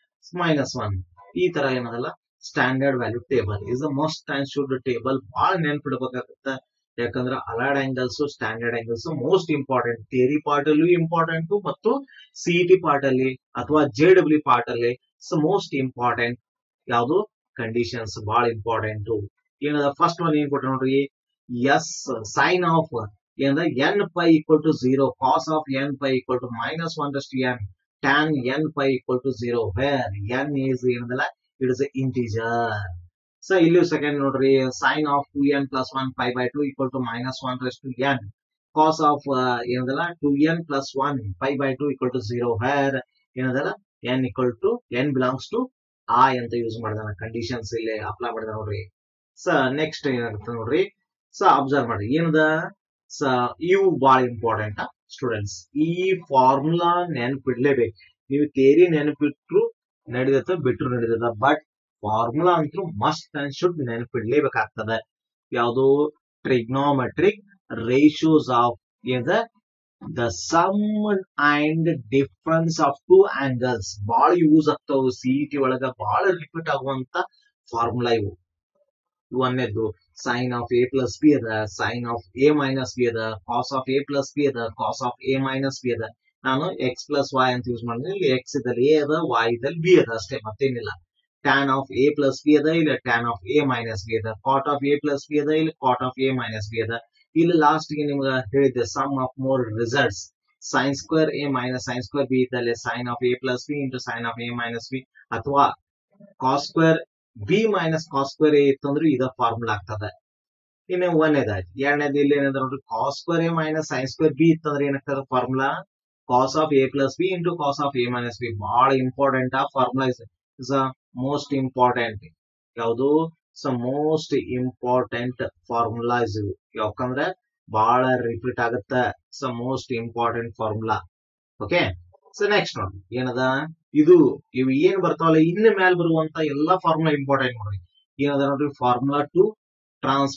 minus one. ಈ ತರ ಏನದಲ್ಲ standard value table is the most time should table. ಬಹಳ ನೆನ್ಪಿಡ್ಬೇಕಾಗತ್ತ. ಯಾಕಂದ್ರೆ allied angles standard angles most important. Theory part ಅಲ್ಲೂ important ಮತ್ತು CET part ಅಲ್ಲಿ ಅಥವಾ ಜೆ ಡಬ್ಲ್ಯೂ ಪಾರ್ಟ್ ಅಲ್ಲಿ ಮೋಸ್ಟ್ ಇಂಪಾರ್ಟೆಂಟ್. ಯಾವುದು? ಕಂಡೀಷನ್ಸ್ ಬಹಳ ಇಂಪಾರ್ಟೆಂಟ್. ಏನದ ಫಸ್ಟ್ ಒನ್ ಏನ್ ಕೊಟ್ಟ ನೋಡ್ರಿ, ಎಸ್ ಸೈನ್ ಆಫ್ ಏನದ N pi equal to zero, cos of N pi equal to minus one ರಷ್ಟು n, tan n pi equal to zero, where n is ಏನದಲ್ಲ it is integer. So ಇಲ್ಲಿ second ನೋಡ್ರಿ, sine of two n plus one pi by two equal to minus one ರಷ್ಟು n, cos of ಏನದಲ್ಲ two n plus one pi by two equal to zero, where ಏನದಲ್ಲ n equal to n belongs to I ಅಂತ use ಮಾಡಿದಾನ. Conditions ಇಲ್ಲಿ apply ಮಾಡಿದ ನೋಡ್ರಿ. ಸ next ಏನಾಗುತ್ತೆ ನೋಡ್ರಿ. ಸ ಅಬ್ಸರ್ವ್ ಮಾಡ್ರಿ ಏನದ. ಸ ಇವು ಬಹಳ ಇಂಪಾರ್ಟೆಂಟ್ ಸ್ಟೂಡೆಂಟ್ಸ್. ಈ ಫಾರ್ಮುಲಾ ನೆನಪಿಡ್ಲೇಬೇಕು. ನೀವು ಥಿಯರಿ ನೆನಪಿಟ್ರು ನಡೀತದ, ಬಿಟ್ರು ನಡೀತದ, ಬಟ್ ಫಾರ್ಮುಲಾ ಅಂತೂ ಮಸ್ಟ್ ಅಂಡ್ ಶುಡ್ ನೆನಪಿಡ್ಲೇಬೇಕಾಗ್ತದ. ಯಾವುದು? ಟ್ರಿಗ್ನೋಮೆಟ್ರಿಕ್ ರೇಷಿಯೋಸ್ ಆಫ್ ಏನದ the sum and difference of two angles. ಬಹಳ ಯೂಸ್ ಆಗ್ತಾವ ಸಿಇಟಿ ಒಳಗ, ಬಹಳ ರಿಪೀಟ್ ಆಗುವಂತ ಫಾರ್ಮುಲಾ ಇವು. ಒಂದೇದ್ದು sine of A plus B ಅದ, sine of A minus B ಅದ, cos of A plus B ಅದ, cos of A minus B ಅದ. ನಾನು ಎಕ್ಸ್ ಪ್ಲಸ್ ವೈ ಅಂತ ಯೂಸ್ ಮಾಡಿದ್ರೆ ಇಲ್ಲಿ ಎಕ್ಸ್ ಇದ್ದಲ್ಲಿ ಎ ಅದ, ವೈ ಇದ್ದಲ್ಲಿ ಬಿ ಅದ, ಅಷ್ಟೇ ಮತ್ತೇನಿಲ್ಲ. Tan of A plus B ಅದ, ಇಲ್ಲ tan of A minus B ಅದ. Cot of A plus B ಅದ, ಇಲ್ಲಿ cot of A minus B ಅದ. ಇಲ್ಲಿ ಲಾಸ್ಟ್ ಗೆ ನಿಮ್ಗೆ ಹೇಳಿದ್ದೆ some of more results. Sine square A minus sine square B ಇದ್ದಲ್ಲಿ sine of A plus B into sine of A minus B, ಅಥವಾ cos square B minus cos square A ಇತ್ತಂದ್ರೆ ಇದ formula ಆಗ್ತದೆ. ಇನ್ನು ಒಂದೇದಾಯ್ತು. ಎರಡನೇದು ಇಲ್ಲಿ ಏನಿದೆ ನೋಡ್ರಿ, cos square A minus sine square B ಇತ್ತಂದ್ರೆ ಏನಾಗ್ತದೆ formula? Cos of A plus B into cos of A minus B. ಬಹಳ ಇಂಪಾರ್ಟೆಂಟ್ ಆ formula is is a most important. ಯಾವುದು? ಸೊ ಮೋಸ್ಟ್ ಇಂಪಾರ್ಟೆಂಟ್ ಫಾರ್ಮುಲಾಸ್ ಇವು. ಯಾಕಂದ್ರೆ ಬಹಳ ರಿಪೀಟ್ ಆಗುತ್ತೆ. So most important formula. Okay. So next ನೋಡಿ ಏನದ ಇದು. ಇವು ಏನ್ ಬರ್ತಾವಲ್ಲ ಇನ್ನು ಮೇಲೆ ಬರುವಂತ ಎಲ್ಲಾ ಫಾರ್ಮುಲಾ ಇಂಪಾರ್ಟೆಂಟ್ ನೋಡ್ರಿ. ಏನದ ನೋಡ್ರಿ, formula to transform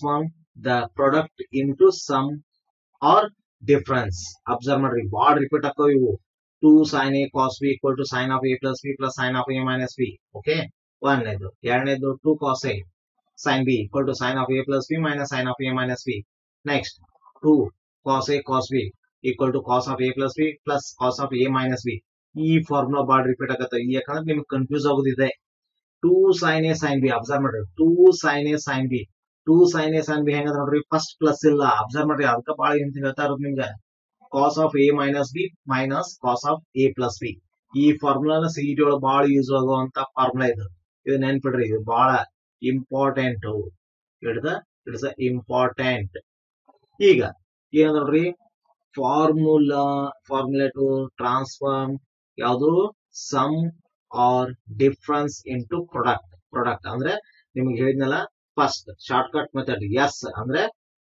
the product into sum or difference. Observe ಮಾಡ್ರಿ ಬಾಳ ರಿಪೀಟ್ ಆಕೋ ಇವು. two sin a cos b equal to sin of a plus b plus sin of a minus b. Okay, ಒಂದನೇದು. ಎರಡನೇದು two cos a sin b equal to sin of a plus b minus sin of a minus b. Next, two cos a cos b equal to cos of a plus b plus cos of a minus b. ಈ formula ಬಾಳ repeat ಆಗತ್ತೆ, ಯಾಕಂದ್ರೆ ನಿಮ್ಗೆ confuse ಆಗೋದಿದೆ. Two sine A sine B observe ಮಾಡ್ರಿ. Two sine A sine B two sine A sine B ಹೆಂಗದ ನೋಡ್ರಿ, first plus ಇಲ್ಲ. ಅಬ್ಸರ್ವ್ ಮಾಡ್ರಿ, ಅದಕ್ಕೆ ಬಾಳ ಏನ್ ಹೇಳ್ತಾ ಇರೋದು ನಿಮ್ಗೆ, cos of A minus B minus cos of A plus B. ಈ ಫಾರ್ಮುಲಾನ ಸಿಇಟಿ ಒಳಗೆ ಬಹಳ ಯೂಸ್ ಆಗುವಂತ ಫಾರ್ಮುಲಾ ಇದು. ಇದು ನೆನ್ಪಿಡ್ರಿ, ಇದು ಬಹಳ ಇಂಪಾರ್ಟೆಂಟ್. ಹಿಡ್ದ ಇಟ್ಸ್ ಇಂಪಾರ್ಟೆಂಟ್. ಈಗ ಏನ ನೋಡ್ರಿ, ಫಾರ್ಮುಲಾ ಫಾರ್ಮುಲಾ ಟು ಟ್ರಾನ್ಸ್ಫಾರ್ಮ್ ಯಾವುದು, sum or difference into product. Product ಅಂದ್ರೆ ನಿಮ್ಗೆ ಹೇಳಿದ್ನಲ್ಲ, first short cut method S ಅಂದ್ರೆ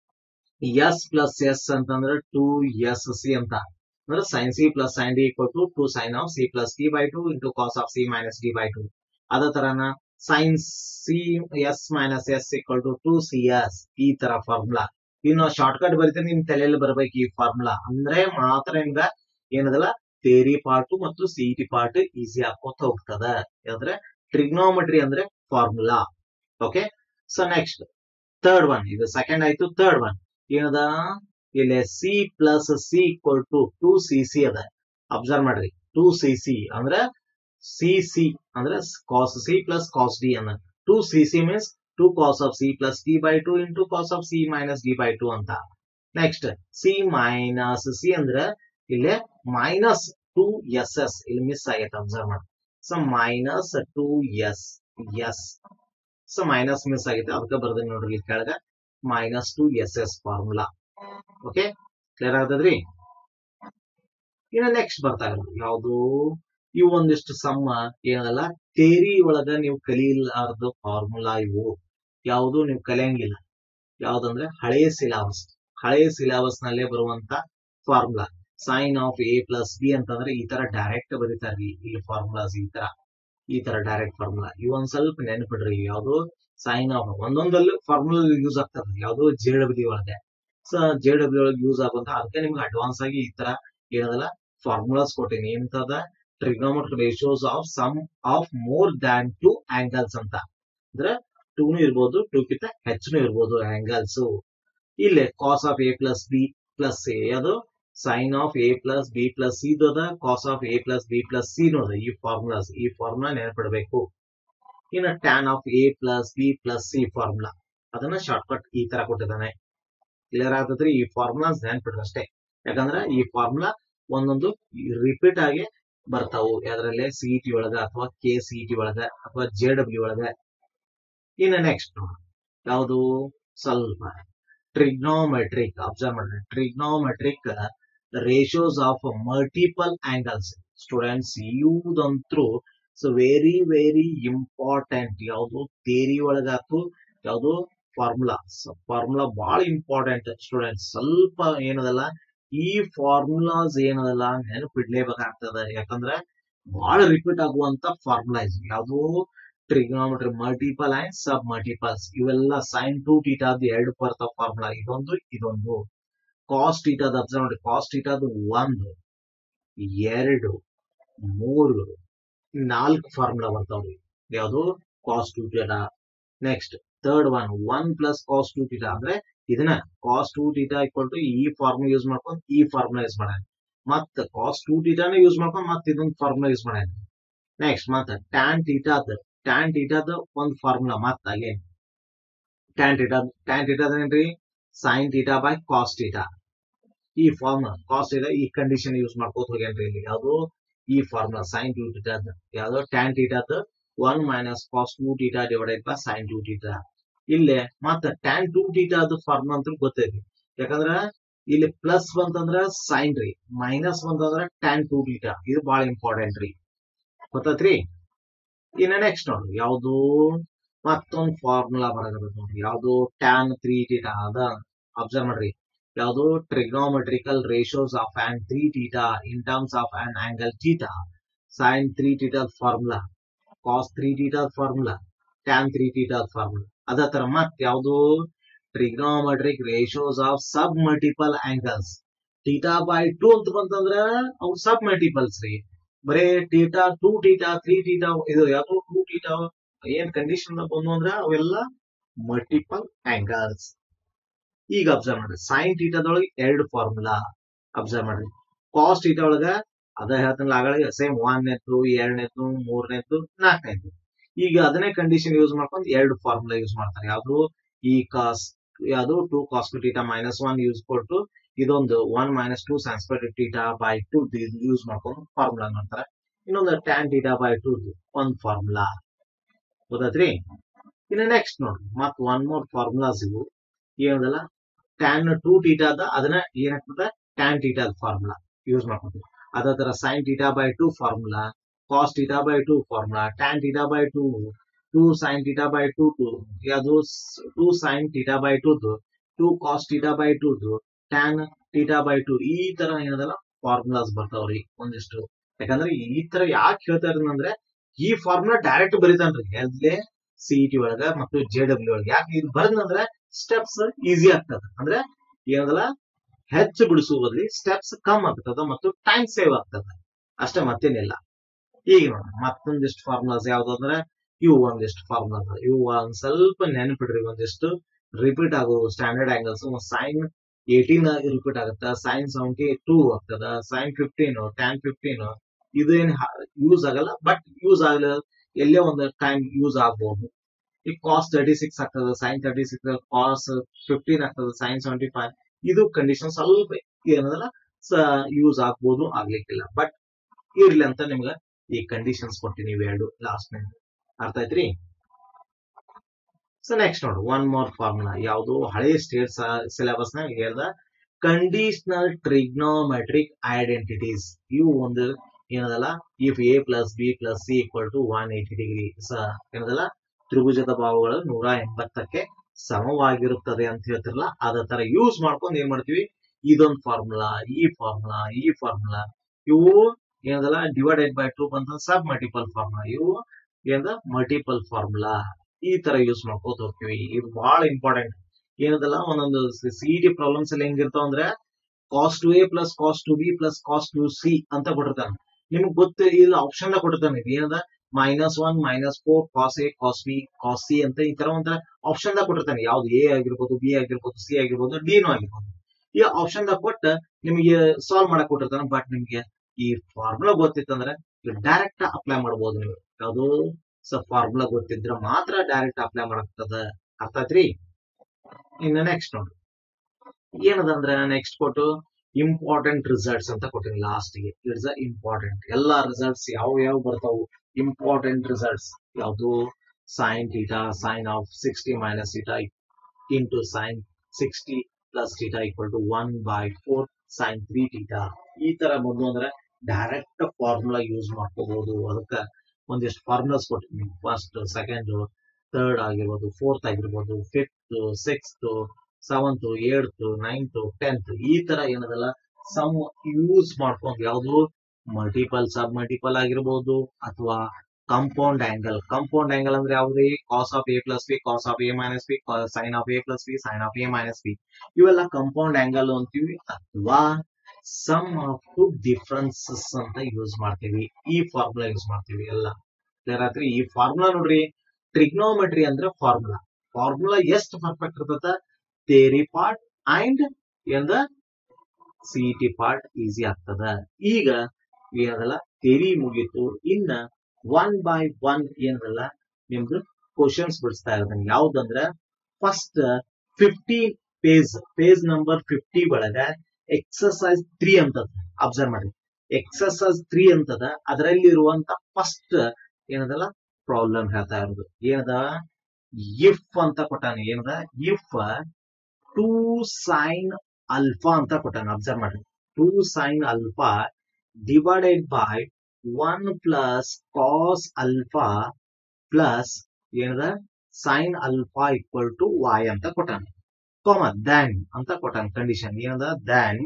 ಎಸ್ ಪ್ಲಸ್ ಎಸ್ ಅಂತಂದ್ರೆ ಟೂ ಎಸ್ ಸಿ ಅಂತ, ಅಂದ್ರೆ sine C plus sine D equal to two sine of C plus D by two into cos of C minus D by two. ಅದೇ ತರನ sine C S minus S equal to two C S. ಈ ತರ formula. ಇನ್ನು short cut ಬರೀತಾರೆ, ನಿಮ್ ತಲೆಯಲ್ಲಿ ಬರ್ಬೇಕು ಈ ಫಾರ್ಮುಲಾ. ಅಂದ್ರೆ ಮಾತ್ರ ನಿಮ್ಗ ಏನದಲ್ಲ, ಥಿಯರಿ ಪಾರ್ಟ್ ಮತ್ತು ಸಿಇಟಿ ಪಾರ್ಟ್ ಈಸಿ ಹಾಕೋತ ಹೋಗ್ತದ. ಯಾವ್ದ್ರೆ ಟ್ರಿಗ್ನೋಮೆಟ್ರಿ ಅಂದ್ರೆ formula. Okay, so next third one. ಇದು ಸೆಕೆಂಡ್ ಆಯ್ತು. ಥರ್ಡ್ ಒನ್ ಏನದ, ಇಲ್ಲಿ C plus C equal to two C C ಅದ. ಅಬ್ಸರ್ವ್ ಮಾಡ್ರಿ, ಟೂ ಸಿ ಸಿ ಅಂದ್ರೆ ಸಿ ಸಿ ಅಂದ್ರೆ cos C plus cos D ಅನ್ನ. Two C C means two cos of C plus D by two into cos of C minus D by two ಅಂತ. Next C minus C ಅಂದ್ರೆ ಇಲ್ಲಿ minus two S S ಇಲ್ಲಿ miss ಆಗೈತೆ. Observe ಮಾಡಿ, so minus two S S. So minus miss ಆಗೈತೆ, ಅದಕ್ಕೆ ಬರ್ದೆ ನೋಡ್ರಿ ಕೆಳಗ minus two S S formula. Okay, clear ಆಗ್ತದ್ರಿ. ಇನ್ನು ನೆಕ್ಸ್ಟ್ ಬರ್ತಾ ಇರೋದು ಯಾವುದು, ಇವು ಒಂದಿಷ್ಟು ಸಮ್ಮ ಏನಲ್ಲ ಥಿಯರಿ ಒಳಗ ನೀವು ಕಲಿಯಲಾರ್ದ ಫಾರ್ಮುಲಾ. ಇವು ಯಾವುದು ನೀವು ಕಲಿಯಂಗಿಲ್ಲ. ಯಾವ್ದಂದ್ರೆ ಹಳೆಯ ಸಿಲಾಬಸ್. ಹಳೆಯ ಸಿಲಾಬಸ್ ನಲ್ಲೇ ಬರುವಂತ formula. Sine of A plus B ಅಂತಂದ್ರೆ ಈ ತರ ಡೈರೆಕ್ಟ್ ಬರೀತಾರ್ರಿ ಇಲ್ಲಿ ಫಾರ್ಮುಲಾಸ್. ಈ ತರ ಈ ತರ ಡೈರೆಕ್ಟ್ ಫಾರ್ಮುಲಾ. ಇವೊಂದ್ ಸ್ವಲ್ಪ ನೆನ್ಪಿಡ್ರಿ. ಯಾವ್ದು ಸೈನ್ ಆಫ್ ಒಂದೊಂದಲ್ಲಿ ಫಾರ್ಮುಲಾ ಯೂಸ್ ಆಗ್ತದೆ. ಯಾವ್ದು ಜೆ ಡಬ್ಲ್ಯೂ ಒಳಗೆ. ಸೊ ಜೆ ಡಬ್ಲ್ಯೂ ಒಳಗೆ ಯೂಸ್ ಆಗುವಂತ, ಅದಕ್ಕೆ ನಿಮ್ಗೆ ಅಡ್ವಾನ್ಸ್ ಆಗಿ ಈ ತರ ಏನದಲ್ಲ ಫಾರ್ಮುಲಾಸ್ ಕೊಟ್ಟಿನಿ. ಎಂತದ, trigonometry ratios of sum of more than two angles ಅಂತ. ಅಂದ್ರೆ ಟೂನು ಇರ್ಬೋದು, ಟೂ ಕಿಂತ ಹೆಚ್ಚು ಇರ್ಬೋದು ಆಂಗಲ್ಸ್. ಇಲ್ಲಿ cos of A plus B plus A, ಅದು sine of A plus B plus C ಅದ, cos of A plus B plus C ಅದ. ಈ ಫಾರ್ಮುಲಾಸ್ ಈ ಫಾರ್ಮುಲಾ ನೆನಪಿಡಬೇಕು. ಇನ್ನು tan of A plus B plus C formula, ಅದನ್ನ short cut ಈ ತರ ಕೊಟ್ಟಿದ್ದಾನೆ. ಕ್ಲಿಯರ್ ಆಗ್ತದ್ರಿ. ಈ ಫಾರ್ಮುಲಾಸ್ ನೆನ್ಪಿಡ್ರಿ ಅಷ್ಟೇ. ಯಾಕಂದ್ರೆ ಈ ಫಾರ್ಮುಲಾ ಒಂದೊಂದು ರಿಪೀಟ್ ಆಗಿ ಬರ್ತಾವು. ಯಾವ್ದ್ರಲ್ಲಿ ಸಿಇಟಿ ಒಳಗ ಅಥವಾ ಕೆ ಸಿಇಟಿ ಒಳಗ ಅಥವಾ ಜೆ ಡಬ್ಲ್ಯೂ ಒಳಗ. ಇನ್ನು ನೆಕ್ಸ್ಟ್ ಯಾವುದು, ಸ್ವಲ್ಪ ಟ್ರಿಗ್ನೋಮೆಟ್ರಿಕ್. ಅಬ್ಸರ್ವ್ ಮಾಡ್ರಿ, trigonometric ratios of multiple angles. Students ಇವುದಂತೂ ಸೊ ವೆರಿ ವೆರಿ ಇಂಪಾರ್ಟೆಂಟ್. ಯಾವುದು ಥಿಯರಿ ಒಳಗಾತು, ಯಾವುದು ಫಾರ್ಮುಲಾ. ಫಾರ್ಮುಲಾ ಬಹಳ ಇಂಪಾರ್ಟೆಂಟ್ ಸ್ಟೂಡೆಂಟ್ಸ್. ಸ್ವಲ್ಪ ಏನದಲ್ಲ ಈ ಫಾರ್ಮುಲಾಸ್ ಏನದಲ್ಲ ನೆನಪಿಡ್ಲೇಬೇಕಾಗ್ತದೆ. ಯಾಕಂದ್ರೆ ಬಹಳ ರಿಪೀಟ್ ಆಗುವಂತ ಫಾರ್ಮುಲಾ ಇದು. ಯಾವುದು trigonometry multiple and sub multiples. ಇವೆಲ್ಲ ಸೈನ್ ಟು ಟೀಟಾದ ಎರಡು ಬರ್ತಾವ ಫಾರ್ಮುಲಾ. ಇದೊಂದು ಇದೊಂದು. ಕಾಸ್ ಟೀಟಾದ ಅಬ್ಸರ್ವ್ ಮಾಡಿ, ಕಾಸ್ ಟೀಟಾದ ಒಂದು ಎರಡು ಮೂರು ನಾಲ್ಕು ಫಾರ್ಮುಲಾ ಬರ್ತಾವ್ರಿ. ಯಾವುದು cos two theta. Next third one one plus cos two theta ಅಂದ್ರೆ ಇದನ್ನ cos two theta equal to ಈ ಫಾರ್ಮುಲಾ ಯೂಸ್ ಮಾಡ್ಕೊಂಡು ಈ ಫಾರ್ಮುಲಾ ಯೂಸ್ ಮಾಡ, ಮತ್ತ ಕಾಸ್ ಟು ಟೀಟಾನ ಯೂಸ್ ಮಾಡ್ಕೊಂಡು ಮತ್ತೆ ಇದೊಂದು ಫಾರ್ಮುಲಾ ಯೂಸ್ ಮಾಡ. ನೆಕ್ಸ್ಟ್ ಮತ್ತೆ ಟ್ಯಾನ್ ಟೀಟಾದ ಟ್ಯಾನ್ ಟೀಟಾದ ಒಂದು ಫಾರ್ಮುಲಾ. ಮತ್ತ ಅಗೇನ್ ಟ್ಯಾನ್ ಟೀಟಾ ಟ್ಯಾನ್ ಟೀಟಾದ ಏನ್ರಿ, sine theta by cos theta. ಈ ಫಾರ್ಮುಲಾ ಕಾಸ್ ಟೀಟಾ ಈ ಕಂಡೀಷನ್ ಯೂಸ್ ಮಾಡ್ಕೋತ ಹೋಗ್ಯಾನ್ರಿ ಇಲ್ಲಿ. ಯಾವುದು ಈ ಫಾರ್ಮುಲಾ ಸೈನ್ ಟು ಟೀಟಾದ ಯಾವ್ದು ಟ್ಯಾನ್ ಟೀಟಾದ one minus cos two theta divided by sine two theta. ಇಲ್ಲೇ ಮತ್ತ ಟ್ಯಾನ್ ಟು ಟೀಟಾದ ಫಾರ್ಮುಲಾ ಅಂತ ಗೊತ್ತೈತಿ. ಯಾಕಂದ್ರ ಇಲ್ಲಿ ಪ್ಲಸ್ ಬಂತಂದ್ರ ಸೈನ್ ರೀ, ಮೈನಸ್ ಬಂತಂದ್ರ ಟ್ಯಾನ್ ಟು ಟೀಟಾ. ಇದು ಬಹಳ ಇಂಪಾರ್ಟೆಂಟ್ ರೀ, ಗೊತ್ತೈತ್ರಿ. ಇನ್ನ ನೆಕ್ಸ್ಟ್ ನೋಡ್ರಿ ಯಾವುದು ಮತ್ತೊಂದು ಫಾರ್ಮುಲಾ ಬರಗದ ನೋಡ್ರಿ. ಯಾವುದು ಟ್ಯಾನ್ ತ್ರೀ ಟೀಟಾ ಅದ. ಅಬ್ಸರ್ವ್ ಮಾಡ್ರಿ, ಯಾವುದು trigonometrical ratios of an three theta in terms of an angle theta. Sine three ಟೀಟಾದ ಫಾರ್ಮುಲಾ, ಕಾಸ್ ತ್ರೀ ಟೀಟಾದ ಫಾರ್ಮುಲಾ, ಟ್ಯಾನ್ ತ್ರೀ ಟೀಟಾದ ಫಾರ್ಮುಲಾ. ಅದೇ ತರ ಮತ್ ಯಾವುದು trigonometric ratios of sub multiple angles. Theta by two ಅಂತ ಬಂತಂದ್ರ ಅವು ಸಬ್ ಮಲ್ಟಿಪಲ್ಸ್ ರೀ. ಬರೇ theta two theta three theta ಇದು ಯಾವ್ದು ಟೂ ಟೀಟಾ ಏನ್ ಕಂಡೀಷನ್ ಬಂದು ಅಂದ್ರ ಅವೆಲ್ಲ ಮಲ್ಟಿಪಲ್ ಆಂಗಲ್ಸ್. ಈಗ ಅಬ್ಸರ್ವ್ ಮಾಡ್ರಿ, ಸೈನ್ ಟೀಟಾದೊಳಗೆ ಎರಡು ಫಾರ್ಮುಲಾ ಅಬ್ಸರ್ವ್ ಮಾಡ್ರಿ. ಕಾಸ್ ಟೀಟಾ ಒಳಗ ಅದ ಹೇಳ್ತಾನಲ್ಲ ಆಗಳಿಗೆ ಸೇಮ್ ಒಂದನೇದ್ದು ಎರಡನೇದ್ದು ಮೂರನೇದ್ದು ನಾಲ್ಕನೇದ್ದು. ಈಗ ಅದನ್ನೇ ಕಂಡೀಷನ್ ಯೂಸ್ ಮಾಡ್ಕೊಂಡು ಎರಡು ಫಾರ್ಮುಲಾ ಯೂಸ್ ಮಾಡ್ತಾರೆ. ಯಾವ್ದು ಈ ಕಾಸ್ ಯಾವ್ದು two cos theta minus one use ಕೊಟ್ಟು ಇದೊಂದು one minus two sine square theta by two use ಮಾಡ್ಕೊಂಡು ಫಾರ್ಮುಲಾ ಮಾಡ್ತಾರೆ. ಇನ್ನೊಂದು ಟ್ಯಾನ್ ಟೀಟಾ ಬೈ ಟೂ ಒಂದ್ ಫಾರ್ಮುಲಾ ಗೊತ್ತಾತ್ರಿ. ಇನ್ನು ನೆಕ್ಸ್ಟ್ ನೋಡ್ರಿ ಮತ್ ಒನ್ ಮೋರ್ ಫಾರ್ಮುಲಾಸ್ ಇವು ಏನದಲ್ಲ ಟ್ಯಾನ್ ಟೂ ಟೀಟಾದ ಅದನ್ನ ಏನಾಗ್ತದ ಟ್ಯಾನ್ ಟೀಟಾದ ಫಾರ್ಮುಲಾ ಯೂಸ್ ಮಾಡ್ಕೊತೀವಿ. ಅದೇ ತರ sine theta by two formula, cos theta by two formula, tan theta by two, two sine theta by two two ಯಾವುದು two sine theta by two two cos theta by two tan theta by two ಈ ತರ ಏನದಲ್ಲ formulas ಬರ್ತಾವ್ರಿ ಒಂದಿಷ್ಟು. ಯಾಕಂದ್ರೆ ಈ ತರ ಯಾಕೆ ಹೇಳ್ತಾ ಇರೋದಂದ್ರೆ ಈ ಫಾರ್ಮುಲಾ ಡೈರೆಕ್ಟ್ ಬರೀತಾನ್ರಿ ಎಲ್ಲೇ ಸಿಇಟಿ ಒಳಗ ಮತ್ತು ಜೆ ಡಬ್ಲ್ಯೂ ಒಳಗ. ಯಾಕೆ ಇದು ಬರದಂದ್ರೆ ಸ್ಟೆಪ್ಸ್ ಈಸಿ ಆಗ್ತದ, ಅಂದ್ರೆ ಏನದಲ್ಲ ಹೆಚ್ಚು ಬಿಡಿಸುವ ಬದಲಿ ಸ್ಟೆಪ್ಸ್ ಕಮ್ ಆಗ್ತದ ಮತ್ತು ಟೈಮ್ ಸೇವ್ ಆಗ್ತದ ಅಷ್ಟೇ, ಮತ್ತೇನಿಲ್ಲ. ಈಗ ನೋಡಿ ಮತ್ತೊಂದಿಷ್ಟು ಫಾರ್ಮುಲಾಸ್ ಯಾವ್ದಂದ್ರೆ ಇವು ಒಂದಿಷ್ಟು ಫಾರ್ಮುಲಾಸ್ ಇವು ಒಂದ್ ಸ್ವಲ್ಪ ನೆನಪಿಡ್ರಿ. ಒಂದಿಷ್ಟು ರಿಪೀಟ್ ಆಗೋ standard angles sine eighteen repeat ಆಗುತ್ತ, ಸೈನ್ ಸೆವೆಂಟಿ ಟೂ ಆಗ್ತದ, ಸೈನ್ ಫಿಫ್ಟೀನ್ ಟ್ಯಾನ್ ಫಿಫ್ಟೀನ್ ಇದು ಏನ್ ಯೂಸ್ ಆಗಲ್ಲ, ಬಟ್ ಯೂಸ್ ಆಗಲ್ಲ ಎಲ್ಲೇ ಒಂದು ಟೈಮ್ ಯೂಸ್ ಆಗ್ಬಹುದು. ಈಗ ಕಾಸ್ ತರ್ಟಿ ಸಿಕ್ಸ್ ಆಗ್ತದ, sine thirty six, cos fifteen ಆಗ್ತದ, ಸೈನ್ ಸೆವೆಂಟಿ ಫೈವ್ ಇದು ಕಂಡೀಷನ್ ಸ್ವಲ್ಪ ಏನದಲ್ಲ ಯೂಸ್ ಆಗ್ಬೋದು ಆಗ್ಲಿಕ್ಕಿಲ್ಲ, ಬಟ್ ಇರ್ಲಿ ಅಂತ ನಿಮ್ಗ ಈ ಕಂಡೀಷನ್ಸ್ ಕೊಟ್ಟಿನಿ ಇವೆರಡು ಲಾಸ್ಟ್ ನೇ ಅರ್ಥ ಆಯ್ತ್ರಿ. ಸೊ ನೆಕ್ಸ್ಟ್ ನೋಡು ಒನ್ ಮೋರ್ ಫಾರ್ಮುಲಾ ಯಾವುದು ಹಳೆ ಸ್ಟೇಟ್ ಸಿಲೆಬಸ್ ನ ಹೇಳ್ದ ಕಂಡೀಷನಲ್ ಟ್ರಿಗ್ನೋಮೆಟ್ರಿಕ್ ಐಡೆಂಟಿಟೀಸ್. ಇವು ಒಂದು ಏನದಲ್ಲ if A plus B plus C equal to one eighty degree ಏನದಲ್ಲ ತ್ರಿಭುಜದ ಭಾವಗಳು ನೂರ ಎಂಬತ್ತಕ್ಕೆ ಸಮವಾಗಿರುತ್ತದೆ ಅಂತ ಹೇಳ್ತಿರಲ್ಲ, ಅದ ತರ ಯೂಸ್ ಮಾಡ್ಕೊಂಡು ಏನ್ ಮಾಡ್ತೀವಿ ಇದೊಂದು ಫಾರ್ಮುಲಾ ಈ ಫಾರ್ಮುಲಾ ಈ ಫಾರ್ಮುಲಾ ಇವು ಏನದಲ್ಲ ಡಿವೈಡೆಡ್ ಬೈ ಟೂ ಬಂತ ಸಬ್ ಮಲ್ಟಿಪಲ್ ಫಾರ್ಮುಲಾ, ಇವು ಏನದ ಮಲ್ಟಿಪಲ್ ಫಾರ್ಮುಲಾ ಈ ತರ ಯೂಸ್ ಮಾಡ್ಕೋತ ಹೋಗ್ತೀವಿ. ಇದು ಬಹಳ ಇಂಪಾರ್ಟೆಂಟ್. ಏನದಲ್ಲ ಒಂದೊಂದು ಸಿಇಟಿ ಪ್ರಾಬ್ಲಮ್ಸ್ ಅಲ್ಲಿ ಹೆಂಗಿರ್ತಾವ ಅಂದ್ರೆ cos two A plus cos two B plus cos two C ಅಂತ ಕೊಟ್ಟಿರ್ತಾನೆ. ನಿಮ್ಗೆ ಗೊತ್ತು ಇಲ್ಲಿ ಆಪ್ಷನ್ ಕೊಟ್ಟಿರ್ತಾನೆ ಏನದ minus one minus four cos A cos B cos C ಅಂತ ಈ ತರ ಒಂಥರ ಆಪ್ಷನ್ ದಾಗ ಕೊಟ್ಟಿರ್ತಾನೆ. ಯಾವ್ದು ಎ ಆಗಿರ್ಬೋದು, ಬಿ ಆಗಿರ್ಬೋದು, ಸಿ ಆಗಿರ್ಬೋದು, ಡಿನೂ ಆಗಿರ್ಬೋದು. ಈ ಆಪ್ಷನ್ ದಾಗ ಕೊಟ್ಟು ನಿಮಗೆ ಸಾಲ್ವ್ ಮಾಡಕ್ ಕೊಟ್ಟಿರ್ತಾನೆ. ಬಟ್ ನಿಮ್ಗೆ ಈ ಫಾರ್ಮುಲಾ ಗೊತ್ತಿತ್ತಂದ್ರೆ ಡೈರೆಕ್ಟ್ ಅಪ್ಲೈ ಮಾಡಬಹುದು. ನೀವು ಯಾವುದು ಸೊ ಫಾರ್ಮುಲಾ ಗೊತ್ತಿದ್ರೆ ಮಾತ್ರ ಡೈರೆಕ್ಟ್ ಅಪ್ಲೈ ಮಾಡಕ್ತದ. ಅರ್ಥ ಆಯ್ತ್ರಿ. ಇನ್ನು ನೆಕ್ಸ್ಟ್ ನೋಡ್ರಿ ಏನದಂದ್ರೆ ನೆಕ್ಸ್ಟ್ ಕೊಟ್ಟು ಇಂಪಾರ್ಟೆಂಟ್ ರಿಸಲ್ಟ್ಸ್ ಅಂತ ಕೊಟ್ಟಿನಿ ಲಾಸ್ಟ್ ಗೆ. ಇಟ್ಸ್ ಇಂಪಾರ್ಟೆಂಟ್ ಎಲ್ಲಾ ರಿಸಲ್ಟ್ಸ್ ಯಾವ ಯಾವ ಬರ್ತಾವು ಇಂಪಾರ್ಟೆಂಟ್ ರಿಸಲ್ಟ್ಸ್ ಯಾವುದು sine theta sine of sixty minus theta into sine sixty plus theta equal to one by four sine three theta ಈ ತರ ಬಂದು ಅಂದ್ರೆ ಡೈರೆಕ್ಟ್ ಫಾರ್ಮುಲಾ ಯೂಸ್ ಮಾಡ್ಕೋಬಹುದು. ಅದಕ್ಕೆ ಒಂದಿಷ್ಟು ಫಾರ್ಮುಲಾಸ್ ಕೊಟ್ಟಿದ್ದೀನಿ. ಫಸ್ಟ್ ಸೆಕೆಂಡ್ ಥರ್ಡ್ ಆಗಿರ್ಬೋದು, ಫೋರ್ತ್ ಆಗಿರ್ಬೋದು, fifth sixth seventh eighth ninth tenth ಈ ತರ ಏನದಲ್ಲ ಸಮ್ ಯೂಸ್ ಮಾಡ್ಕೊಂಡು ಯಾವುದು ಮಲ್ಟಿಪಲ್ ಸಬ್ ಮಲ್ಟಿಪಲ್ ಆಗಿರ್ಬೋದು ಅಥವಾ ಕಂಪೌಂಡ್ ಆಂಗಲ್. ಕಂಪೌಂಡ್ ಆಂಗಲ್ ಅಂದ್ರೆ ಯಾವ್ದು cos of A plus B cos of A minus B sine of A plus B sine of A minus B ಇವೆಲ್ಲ ಕಂಪೌಂಡ್ ಆಂಗಲ್ ಅಂತೀವಿ. ಅಥವಾ ಸಮ್ ಆಫ್ ಟು ಡಿಫರೆನ್ಸಸ್ ಅಂತ use ಮಾಡ್ತೀವಿ. ಈ formula use ಮಾಡ್ತೀವಿ ಎಲ್ಲ ಕ್ಲಿಯರ್ ಆತ್ರಿ. ಈ ಫಾರ್ಮುಲಾ ನೋಡ್ರಿ ಟ್ರಿಗ್ನೋಮೆಟ್ರಿ ಅಂದ್ರೆ ಫಾರ್ಮುಲಾ ಫಾರ್ಮುಲಾ ಎಷ್ಟು ಪರ್ಫೆಕ್ಟ್ ಇರ್ತದ ಥಿಯರಿ ಪಾರ್ಟ್ ಅಂಡ್ ಎಂದ ಸಿಇಟಿ ಪಾರ್ಟ್ ಈಸಿ ಆಗ್ತದ. ಈಗ ಏನದಲ್ಲ ಥಿಯರಿ ಮುಗೀತು. ಇನ್ನ ಒನ್ ಬೈ ಒನ್ ಏನದಲ್ಲ ನಿಮ್ದು ಕ್ವಶನ್ಸ್ ಬಿಡಿಸ್ತಾ ಇರೋದನ್ನ ಯಾವ್ದಂದ್ರ first fifteen page page number fifty ಒಳಗ ಎಕ್ಸರ್ಸೈಸ್ ತ್ರೀ ಅಂತದ ಅಬ್ಸರ್ವ್ ಮಾಡಿ. ಎಕ್ಸರ್ಸೈಸ್ ತ್ರೀ ಅಂತದ ಅದರಲ್ಲಿ ಇರುವಂತ ಫಸ್ಟ್ ಏನದಲ್ಲ ಪ್ರಾಬ್ಲಮ್ ಹೇಳ್ತಾ ಇರೋದು ಏನದ ಇಫ್ ಅಂತ ಕೊಟ್ಟಾನೆ. ಏನದ ಇಫ್ ಟೂ ಸೈನ್ ಅಲ್ಫಾ ಅಂತ ಕೊಟ್ಟಾನೆ. ಅಬ್ಸರ್ವ್ ಮಾಡಿ two sine alpha divided by one plus cos alpha plus ಏನದ sine alpha equal to y ಅಂತ ಕೊಟ್ಟಾನೆ. ಕಾಮ ದೆನ್ ಅಂತ ಕೊಟ್ಟಾನೆ ಕಂಡೀಷನ್ ಏನದ then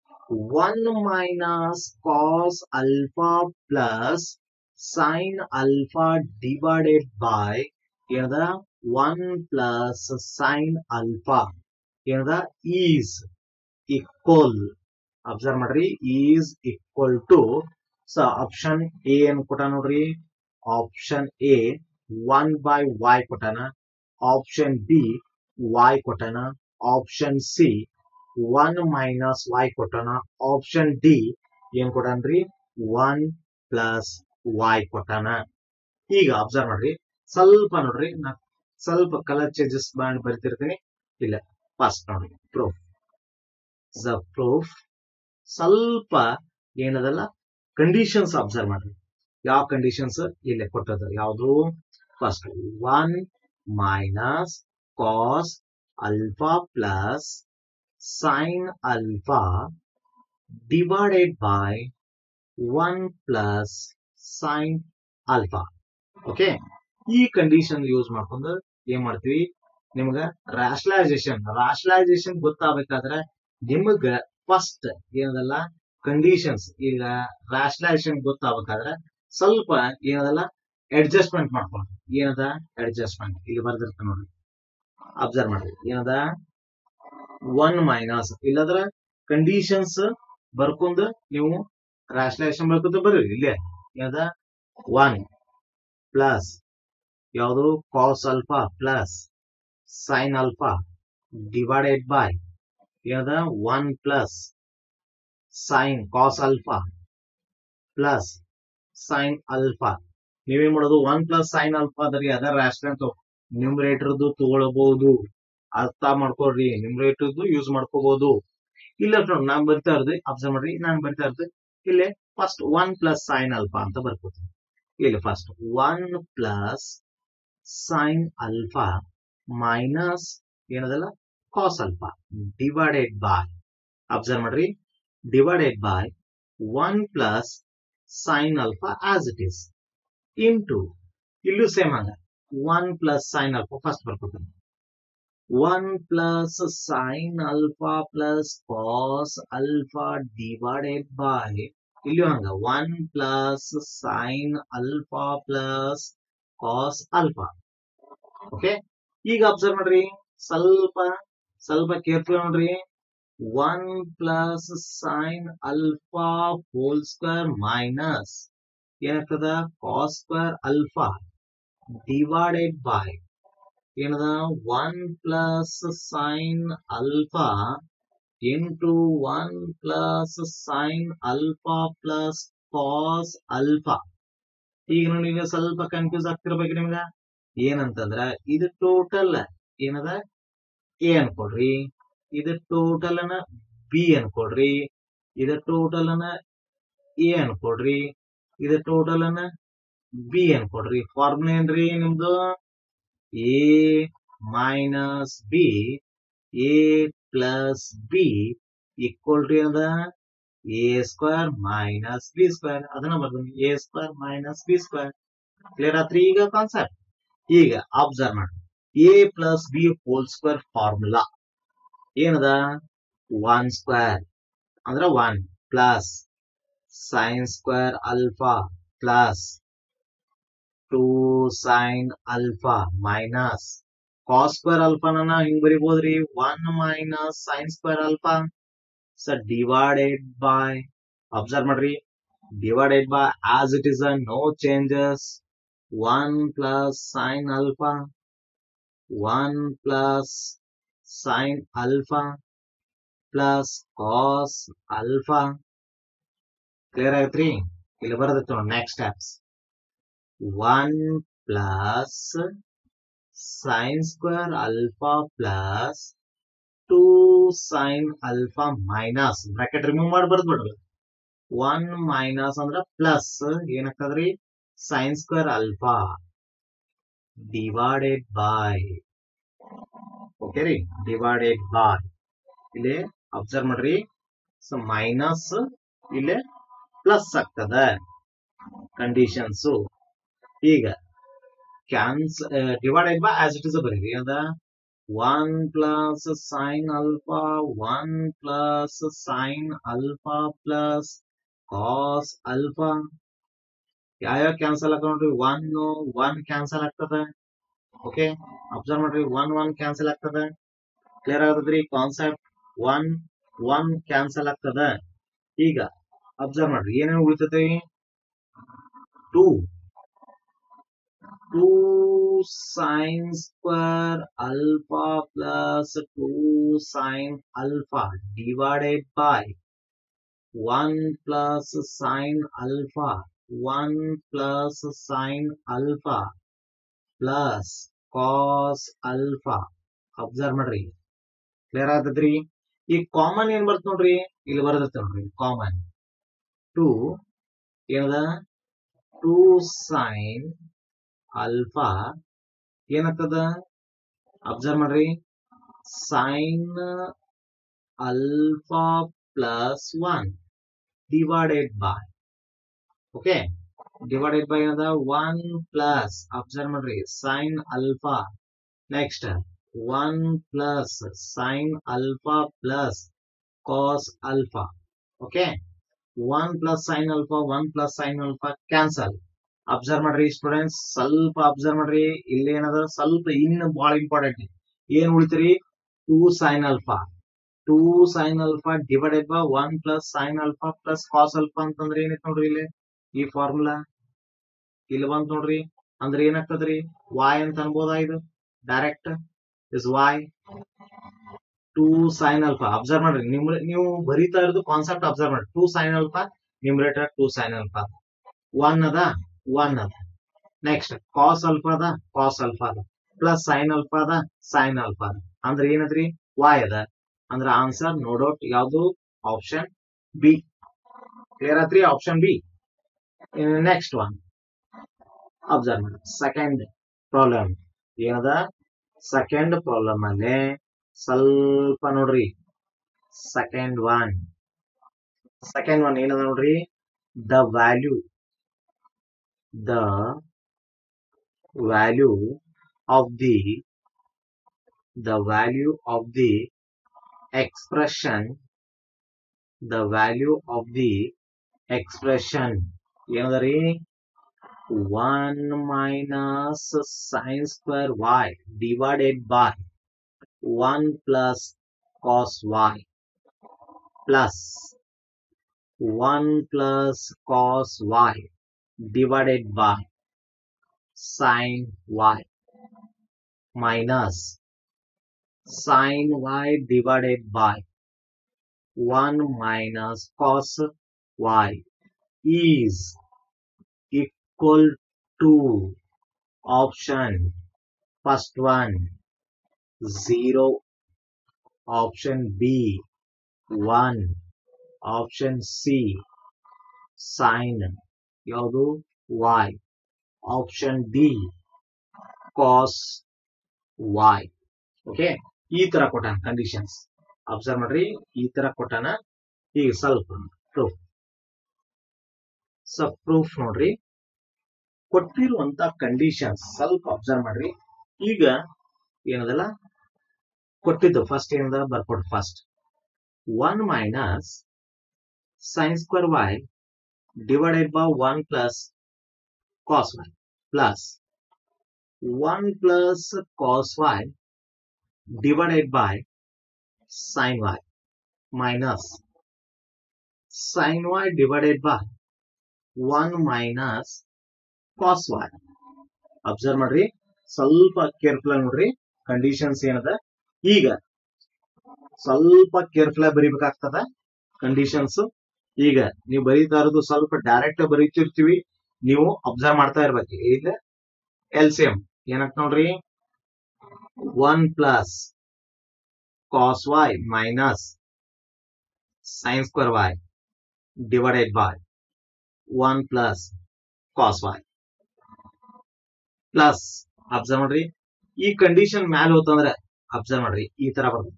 one minus cos alpha plus sine alpha divided by ಏನದ ಒನ್ ಪ್ಲಸ್ ಸೈನ್ ಅಲ್ಫಾ ಏನದ is equal observe ಮಾಡ್ರಿ is equal to so option A ಏನ್ ಕೊಟ್ಟ ನೋಡ್ರಿ option A one by y ಕೊಟ್ಟಾನ ಆಪ್ಷನ್ ಬಿ ವೈ ಕೊಟ್ಟಾನ option C one minus y ಕೊಟ್ಟಾನ option D ಏನ್ ಕೊಟ್ಟಾನ್ರಿ ಒನ್ ಪ್ಲಸ್ ವೈ ಕೊಟ್ಟಾನ ಈಗ ಅಬ್ಸರ್ವ್ ಮಾಡ್ರಿ ಸ್ವಲ್ಪ ನೋಡ್ರಿ ನಾ ಸ್ವಲ್ಪ ಕಲರ್ ಚೇಂಜಸ್ ಮಾಡಿ ಬರ್ತಿರ್ತೀನಿ ಇಲ್ಲ ಫಸ್ಟ್ ನೋಡ್ರಿ ಪ್ರೂಫ್ ದ ಪ್ರೂಫ್ ಸ್ವಲ್ಪ ಏನದಲ್ಲ ಕಂಡೀಷನ್ಸ್ ಅಬ್ಸರ್ವ್ ಮಾಡ್ರಿ ಯಾವ ಕಂಡೀಷನ್ಸ್ ಇಲ್ಲಿ ಕೊಟ್ಟದ ಯಾವುದು first one minus cos alpha plus sine alpha divided by one plus sine alpha okay ಈ ಕಂಡೀಷನ್ ಯೂಸ್ ಮಾಡ್ಕೊಂಡು ಏನ್ ಮಾಡ್ತೀವಿ ನಿಮ್ಗ ರಾಷನಲೈಸೇಷನ್ ರಾಷನಲೈಸೇಷನ್ ಗೊತ್ತಾಗಬೇಕಾದ್ರೆ ನಿಮಗ ಫಸ್ಟ್ ಏನದಲ್ಲ ಕಂಡೀಷನ್ಸ್ ಈಗ ರಾಷನಲೈಸೇಷನ್ ಗೊತ್ತಾಗಬೇಕಾದ್ರೆ ಸ್ವಲ್ಪ ಏನದಲ್ಲ ಅಡ್ಜಸ್ಟ್ಮೆಂಟ್ ಮಾಡ್ಕೊಂಡು ಏನದ ಅಡ್ಜಸ್ಟ್ಮೆಂಟ್ ಈಗ ಬರ್ದಿರ್ತ ನೋಡ್ರಿ ಅಬ್ಸರ್ವ್ ಮಾಡ್ರಿ ಏನದ ಒನ್ ಮೈನಸ್ ಇಲ್ಲದ್ರ ಕಂಡೀಷನ್ಸ್ ಬರ್ಕೊಂಡು ನೀವು ರಾಷನಲೈಸೇಷನ್ ಬರ್ಕೊಂತ ಬರ್ರಿ ಇಲ್ಲೇ ಏನದ ಒನ್ ಪ್ಲಸ್ ಯಾವುದು cos alpha plus sine alpha divided by ಏನದ one plus sine cos alpha plus sine alpha ನೀವೇನ್ ಮಾಡೋದು ಒನ್ ಪ್ಲಸ್ ಸೈನ್ ಅಲ್ಫಾ ಅದರಿ ಅದರ ರಾಶಿಯಂತ ನ್ಯೂಮರೇಟರ್ದು ತಗೊಳ್ಬಹುದು ಅರ್ಥ ಮಾಡ್ಕೊಳ್ರಿ ನ್ಯೂಮರೇಟರ್ದು ಯೂಸ್ ಮಾಡ್ಕೋಬಹುದು ಇಲ್ಲ ನಾನ್ ಬರ್ತಾ ಇರೋದು ಅಬ್ಸರ್ವ್ ಮಾಡ್ರಿ ನಾನ್ ಬರ್ತಾ ಇರೋದು ಇಲ್ಲಿ first one plus sine alpha ಅಂತ ಬರ್ಕೋತೀನಿ ಇಲ್ಲಿ first one plus sine alpha minus ಏನದಲ್ಲ cos alpha divided by observe ಮಾಡ್ರಿ divided by one plus sine alpha as it is into ಇಲ್ಲೂ ಸೇಮ್ ಆಗ one plus sine alpha first ಬರ್ಕೋತೀನಿ one plus sine alpha plus cos alpha divided by ಇಲ್ಲೂ ಹಂಗ one plus sine alpha plus cos alpha okay ಈಗ observe ಮಾಡ್ರಿ ಸ್ವಲ್ಪ ಸ್ವಲ್ಪ careful ನೋಡ್ರಿ one plus sine alpha whole square minus ಏನಾಗ್ತದ cos square alpha divided by ಏನದ one plus sine alpha into one plus sine alpha plus cos alpha ಈಗ ನೋಡಿ ಸ್ವಲ್ಪ ಕನ್ಫ್ಯೂಸ್ ಆಗ್ತಿರ್ಬೇಕು ನಿಮ್ಗ ಏನಂತಂದ್ರ ಇದು ಟೋಟಲ್ ಏನದ ಎ ಅನ್ಕೊಡ್ರಿ ಇದು ಟೋಟಲ್ ಅನ್ನ ಬಿ ಅನ್ಕೊಡ್ರಿ ಇದು ಟೋಟಲ್ ಅನ್ನ ಎ ಅನ್ಕೊಡ್ರಿ ಇದು ಟೋಟಲ್ ಅನ್ನ ಬಿ ಅನ್ಕೊಡ್ರಿ ಫಾರ್ಮುಲಾ ಏನ್ರಿ ನಿಮ್ದು A minus B A plus B equal to ಏನದ A square minus B square ಅದನ್ನ ಬರ್ತೀನಿ A square minus B square clear ಆತ್ರಿ ಈಗ ಕಾನ್ಸೆಪ್ಟ್ ಈಗ ಅಬ್ಸರ್ವ್ ಮಾಡಿ A plus B whole square formula ಏನದ ಒನ್ ಸ್ಕ್ವೇರ್ ಅಂದ್ರ one plus sine square alpha plus two sine alpha minus cos square ಅಲ್ಫಾನ ಹಿಂಗ್ ಬರಿಬೋದ್ರಿ one minus sine square alpha so divided by observe ಮಾಡ್ರಿ divided by as it is uh no changes one plus sine alpha one plus sine alpha plus cos alpha clear ಆಗತ್ರಿ ಇಲ್ಲಿ ಬರದತ್ತು next steps one plus sine square alpha plus two sine alpha minus bracket remove ಮಾಡಿ ಬರ್ದ್ಬಿಡ್ರಿ one minus ಅಂದ್ರ plus ಏನಾಗ್ತದ್ರಿ sine square alpha divided by okay ರೀ divided by ಇಲ್ಲಿ observe ಮಾಡ್ರಿ ಸೊ ಮೈನಸ್ ಇಲ್ಲಿ ಪ್ಲಸ್ ಆಗ್ತದ ಕಂಡೀಷನ್ಸ್ ಈಗ ಕ್ಯಾನ್ಸ್ divided by as it is ಬರೀರಿ ಅದ one plus sine alpha one plus sine alpha plus cos alpha ಯಾವ್ಯಾವ ಕ್ಯಾನ್ಸಲ್ ಆಗ್ತಾವ ನೋಡ್ರಿ ಒನ್ ಒನ್ ಕ್ಯಾನ್ಸಲ್ ಆಗ್ತದ ಓಕೆ ಅಬ್ಸರ್ವ್ ಮಾಡ್ರಿ ಒನ್ ಒನ್ ಕ್ಯಾನ್ಸಲ್ ಆಗ್ತದ ಕ್ಲಿಯರ್ ಆಗತದ್ರಿ ಕಾನ್ಸೆಪ್ಟ್. ಒನ್ ಒನ್ ಕ್ಯಾನ್ಸಲ್ ಆಗ್ತದ. ಈಗ ಅಬ್ಸರ್ವ್ ಮಾಡ್ರಿ ಏನೇನು ಉಳಿತೈತಿ. Two two sine square alpha plus two sine alpha divided by one plus sine alpha one plus sine alpha plus cos alpha. Observe ಮಾಡ್ರಿ clear ಆಗ್ತದ್ರಿ. ಈ ಕಾಮನ್ ಏನ್ ಬರ್ತ ನೋಡ್ರಿ, ಇಲ್ಲಿ ಬರದತ್ತ ನೋಡ್ರಿ ಕಾಮನ್. ಟೂ ಏನದ ಟೂ ಸೈನ್ ಅಲ್ಫಾ ಏನಾಗ್ತದ ಅಬ್ಸರ್ವ್ ಮಾಡ್ರಿ, sine alpha plus one divided by okay divided by ಏನದ ಒನ್ ಪ್ಲಸ್ ಅಬ್ಸರ್ವ್ ಮಾಡ್ರಿ sine alpha. Next one plus sine alpha plus cos alpha. Okay one plus sine alpha one plus sine alpha cancel. Observe ಮಾಡ್ರಿ students, ಸ್ವಲ್ಪ observe ಮಾಡ್ರಿ, ಇಲ್ಲಿ ಏನದ ಸ್ವಲ್ಪ ಇನ್ನು ಬಹಳ ಇಂಪಾರ್ಟೆಂಟ್ ಏನ್ ಉಳಿತ್ರಿ, two sine alpha two sine alpha divided by one plus sine alpha plus cos alpha ಅಂತಂದ್ರೆ ಏನೈತ್ ನೋಡ್ರಿ ಇಲ್ಲಿ ಈ ಫಾರ್ಮುಲಾ ಇಲ್ಲಿ ಬಂತ ನೋಡ್ರಿ. ಅಂದ್ರೆ ಏನಾಗ್ತದ್ರಿ ವಾಯ್ ಅಂತ ಅನ್ಬೋದಾ, ಇದು direct is y two sine alpha. Observe ಮಾಡ್ರಿ ನಿಮ್ ನೀವು ಬರೀತಾ ಇರೋದು ಕಾನ್ಸೆಪ್ಟ್ ಅಬ್ಸರ್ವ್ ಮಾಡ್ರಿ. Two sine alpha numerator two sine alpha one ಅದ ಒನ್ ಅದ. ನೆಕ್ಸ್ಟ್ ಕಾಸ್ ಅಲ್ಫಾ ಅದ ಕಾಸ್ ಅಲ್ಫಾ ಅದ ಪ್ಲಸ್ ಸೈನ್ ಅಲ್ಫಾ ಅದ ಸೈನ್ ಅಲ್ಫಾ ಅದ. ಅಂದ್ರೆ ಏನದ್ರಿ ವಾಯ್ ಅದ. ಅಂದ್ರ ಆನ್ಸರ್ ನೋ ಡೌಟ್ ಯಾವ್ದು ಆಪ್ಷನ್ ಬಿ. ಕ್ಲಿಯರ್ ಆತ್ರಿ option B. Next one observe ಮಾಡಿ ಸೆಕೆಂಡ್ ಪ್ರಾಬ್ಲಮ್ ಏನದ. ಸೆಕೆಂಡ್ ಪ್ರಾಬ್ಲಮ್ ಅಲ್ಲಿ ಸ್ವಲ್ಪ ನೋಡ್ರಿ ಸೆಕೆಂಡ್ ಒನ್ ಸೆಕೆಂಡ್ ಒನ್ ಏನದ ನೋಡ್ರಿ, the value the value of the the value of the expression the value of the expression ಏನದರಿ one minus sine square y divided by one plus cos y plus one plus cos y divided by sin y minus sin y divided by one minus cos y is equal to option first one zero, option B one, option C sin ಯಾವುದು y, option D cos y. Okay ಈ ತರ ಕೊಟ್ಟಾನ conditions. Observe ಮಾಡ್ರಿ ಈ ತರ ಕೊಟ್ಟಾನ. ಈಗ ಸ್ವಲ್ಪ ಪ್ರೂಫ್ ಸಬ್ ಪ್ರೂಫ್ ನೋಡ್ರಿ. ಕೊಟ್ಟಿರುವಂತ ಕಂಡೀಷನ್ಸ್ ಸ್ವಲ್ಪ ಅಬ್ಸರ್ವ್ ಮಾಡ್ರಿ. ಈಗ ಏನದಲ್ಲ ಕೊಟ್ಟಿದ್ದು ಫಸ್ಟ್ ಏನದ ಬರ್ಕೊಡ್ರಿ. First one minus sine square y divided by one plus cos y plus one plus cos y divided by sin y minus sin y divided by one minus cos y. Observe ಮಾಡ್ರಿ ಸ್ವಲ್ಪ careful ಆಗಿ ನೋಡ್ರಿ conditions ಏನದ. ಈಗ ಸ್ವಲ್ಪ careful ಆಗಿ ಬರಿಬೇಕಾಗ್ತದ conditions. ಈಗ ನೀವು ಬರೀತಾ ಇರೋದು ಸ್ವಲ್ಪ ಡೈರೆಕ್ಟ್ ಬರೀತಿರ್ತೀವಿ, ನೀವು ಅಬ್ಸರ್ವ್ ಮಾಡ್ತಾ ಇರ್ಬೇಕು. ಈಗ ಎಲ್ ಸಿ ಎಂ ಏನಂತ ನೋಡ್ರಿ, one plus cos y minus sine square y divided by one plus cos y plus observe ಮಾಡ್ರಿ ಈ ಕಂಡೀಷನ್ ಮ್ಯಾಲ ಹೋತಂದ್ರೆ ಅಬ್ಸರ್ವ್ ಮಾಡ್ರಿ ಈ ತರ ಬರ್ತದೆ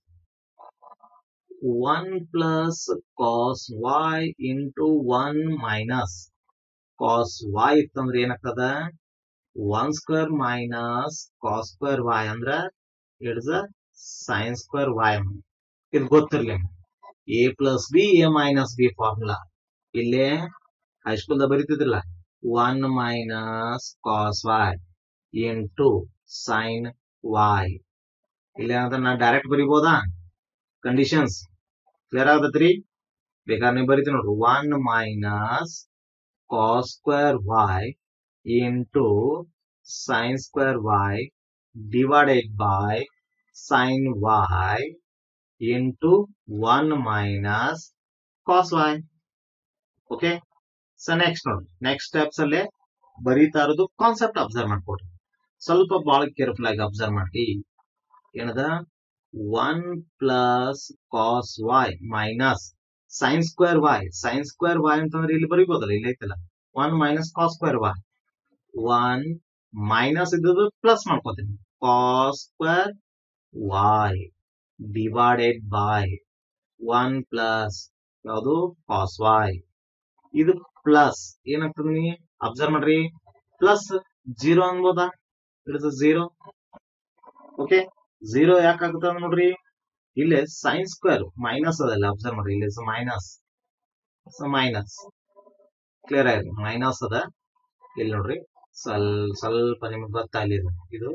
one plus cos y into one minus cos y ಇತ್ತಂದ್ರೆ ಏನಾಗ್ತದ one square minus cos square y ಅಂದ್ರೆ ಇಟ್ಸ್ sin square y. ಇದು ಗೊತ್ತಿರ್ಲಿ a plus b a minus b formula ಇಲ್ಲೇ ಹೈಸ್ಕೂಲ್ ದ ಬರೀತಿದ್ರಲ್ಲ one minus cos y into sin y ಇಲ್ಲಿ ಏನಂತ ನಾ ಡೈರೆಕ್ಟ್ ಬರಿಬೋದಾ ಕಂಡೀಷನ್ಸ್ ಕ್ಲಿಯರ್ ಆಗತ್ರಿ ಬೇಕಾದ್ರೆ ನೀವು ಬರಿತೀವಿ ನೋಡ್ರಿ one minus cos square y into sine square y divided by sin y into one minus cos y. Okay. So next ನೋಡಿ next steps ಅಲ್ಲೇ ಬರೀತಾ ಇರೋದು ಕಾನ್ಸೆಪ್ಟ್ ಅಬ್ಸರ್ವ್ ಮಾಡ್ಕೊಡ್ರಿ ಸ್ವಲ್ಪ ಬಹಳ ಕೇರ್ಫುಲ್ ಆಗಿ ಅಬ್ಸರ್ವ್ ಮಾಡಿ ಏನದ one plus cos y minus sine square y sine square y ಅಂತಂದ್ರೆ ಇಲ್ಲಿ ಬರೀಬೋದಲ್ಲ ಇಲ್ಲಿ ಐತಲ್ಲ one minus cos square y one minus ಇದ್ದದ್ದು ಪ್ಲಸ್ ಮಾಡ್ಕೋತೀನಿ cos square y divided by one plus ಯಾವುದು ಕಾಸ್ ವೈ ಇದು ಪ್ಲಸ್ ಏನಾಗ್ತದೆ ಅಬ್ಸರ್ವ್ ಮಾಡ್ರಿ ಪ್ಲಸ್ ಜೀರೋ ಅನ್ಬೋದಾ ಇಟ್ಸ್ ಜೀರೋ ಓಕೆ ಜೀರೋ ಯಾಕಾಗುತ್ತೆ ನೋಡ್ರಿ ಇಲ್ಲಿ ಸೈನ್ ಸ್ಕ್ವೇರ್ ಮೈನಸ್ ಅದಲ್ಲ ಅಬ್ಸರ್ವ್ ಮಾಡ್ರಿ ಇಲ್ಲಿ ಮೈನಸ್ ಮೈನಸ್ ಕ್ಲಿಯರ್ ಆಗಿದೆ ಮೈನಸ್ ಅದ ಇಲ್ಲಿ ನೋಡ್ರಿ ಸ್ವಲ್ಪ ಸ್ವಲ್ಪ ನಿಮ್ಗೆ ಗೊತ್ತಾಗಲಿ ಇದು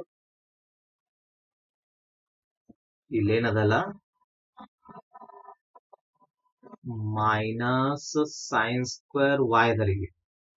ಇಲ್ಲೇನದಲ್ಲ ಮೈನಸ್ ಸೈನ್ ಸ್ಕ್ವೇರ್ ವೈ ಅದರ ಇಲ್ಲಿ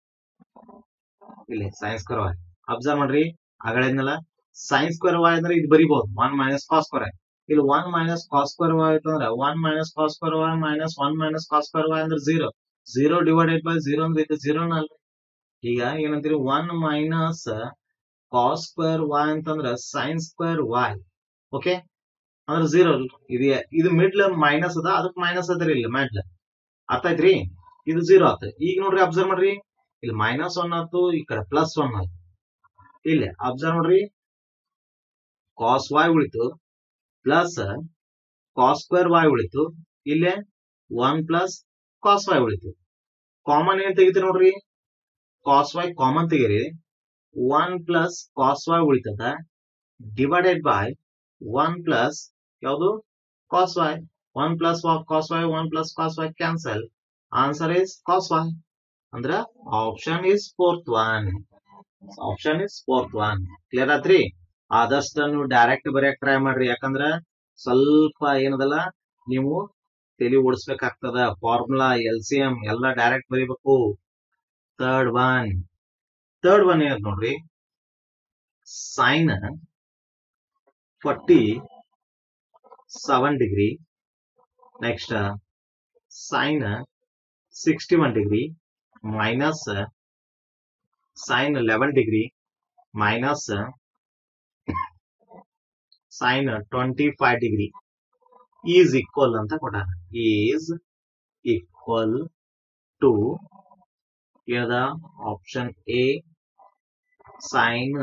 ಇಲ್ಲಿ ಸೈನ್ ಸ್ಕ್ವೇರ್ ವೈ ಅಬ್ಸರ್ವ್ ಮಾಡ್ರಿ ಆಗಳಿದ್ನಲ್ಲ ಸೈನ್ ಸ್ಕ್ವೇರ್ ವೈ ಅಂದ್ರೆ ಇದು ಬರಿಬಹುದು ಒನ್ ಮೈನಸ್ ಕಾಸ್ ಸ್ಕ್ವೇರ್ ಇಲ್ಲಿ one minus cos square y ಅಂತಂದ್ರೆ one minus cos square y minus one minus cos square y ಅಂದ್ರೆ zero zero divided by zero ಅಂದ್ರೆ ಇದು ಜೀರೋನ ಅಲ್ರಿ ಈಗ ಏನಂತೀರಿ one minus cos square y ಅಂತಂದ್ರೆ ಸೈನ್ ಸ್ಕ್ವೇರ್ ವೈ ಓಕೆ ಅಂದ್ರೆ ಜೀರೋ ಇದು ಇದು ಮಿಡ್ಲ್ ಮೈನಸ್ ಅದ ಅದಕ್ಕೆ ಮೈನಸ್ ಅದ್ರಿ ಇಲ್ಲಿ ಮಿಡ್ಲ್ ಅರ್ಥ ಆಯ್ತ್ರಿ ಇದು ಜೀರೋ ಆತ ಈಗ ನೋಡ್ರಿ ಅಬ್ಸರ್ವ್ ಮಾಡ್ರಿ ಇಲ್ಲಿ ಮೈನಸ್ ಒನ್ ಆಯ್ತು ಈ ಕಡೆ ಪ್ಲಸ್ ಒನ್ ಆಯ್ತು ಇಲ್ಲಿ ಅಬ್ಸರ್ವ್ ಮಾಡ್ರಿ ಕಾಸ್ ವೈ ಉಳಿತು ಪ್ಲಸ್ ಕಾಸ್ ಸ್ಕ್ವೇರ್ ವೈ ಉಳಿತು ಇಲ್ಲೇ ಒನ್ ಪ್ಲಸ್ ಕಾಸ್ ವೈ ಉಳಿತು ಕಾಮನ್ ಏನ್ ತೆಗಿತೀರಿ ನೋಡ್ರಿ ಕಾಸ್ ವೈ ಕಾಮನ್ ತೆಗೀರಿ ಒನ್ ಪ್ಲಸ್ ಕಾಸ್ ವೈ ಉಳಿತದ ಡಿವೈಡೆಡ್ ಬೈ ಒನ್ ಪ್ಲಸ್ ಯಾವುದು cos y one plus cos y one plus cos y cancel answer is cos y ಅಂದ್ರ option is fourth one option is fourth one clear ಆತ್ರಿ ಆದಷ್ಟು ನೀವು direct ಬರೆಯಕ್ try ಮಾಡ್ರಿ ಯಾಕಂದ್ರ ಸ್ವಲ್ಪ ಏನದಲ್ಲ ನೀವು ತಲೆ ಓಡಿಸ್ಬೇಕಾಗ್ತದ ಫಾರ್ಮುಲಾ ಎಲ್ ಸಿ ಎಂ ಎಲ್ಲ ಡೈರೆಕ್ಟ್ ಬರೀಬೇಕು ಥರ್ಡ್ ಒನ್ ಥರ್ಡ್ ಒನ್ ಏನದ ನೋಡ್ರಿ sine forty seven degree next sine sixty one degree minus sine eleven degree minus sine twenty five degree is equal ಅಂತ ಕೊಟ್ಟಾರ ಈಸ್ ಈಕ್ವಲ್ ಟು ಏನದ option A sine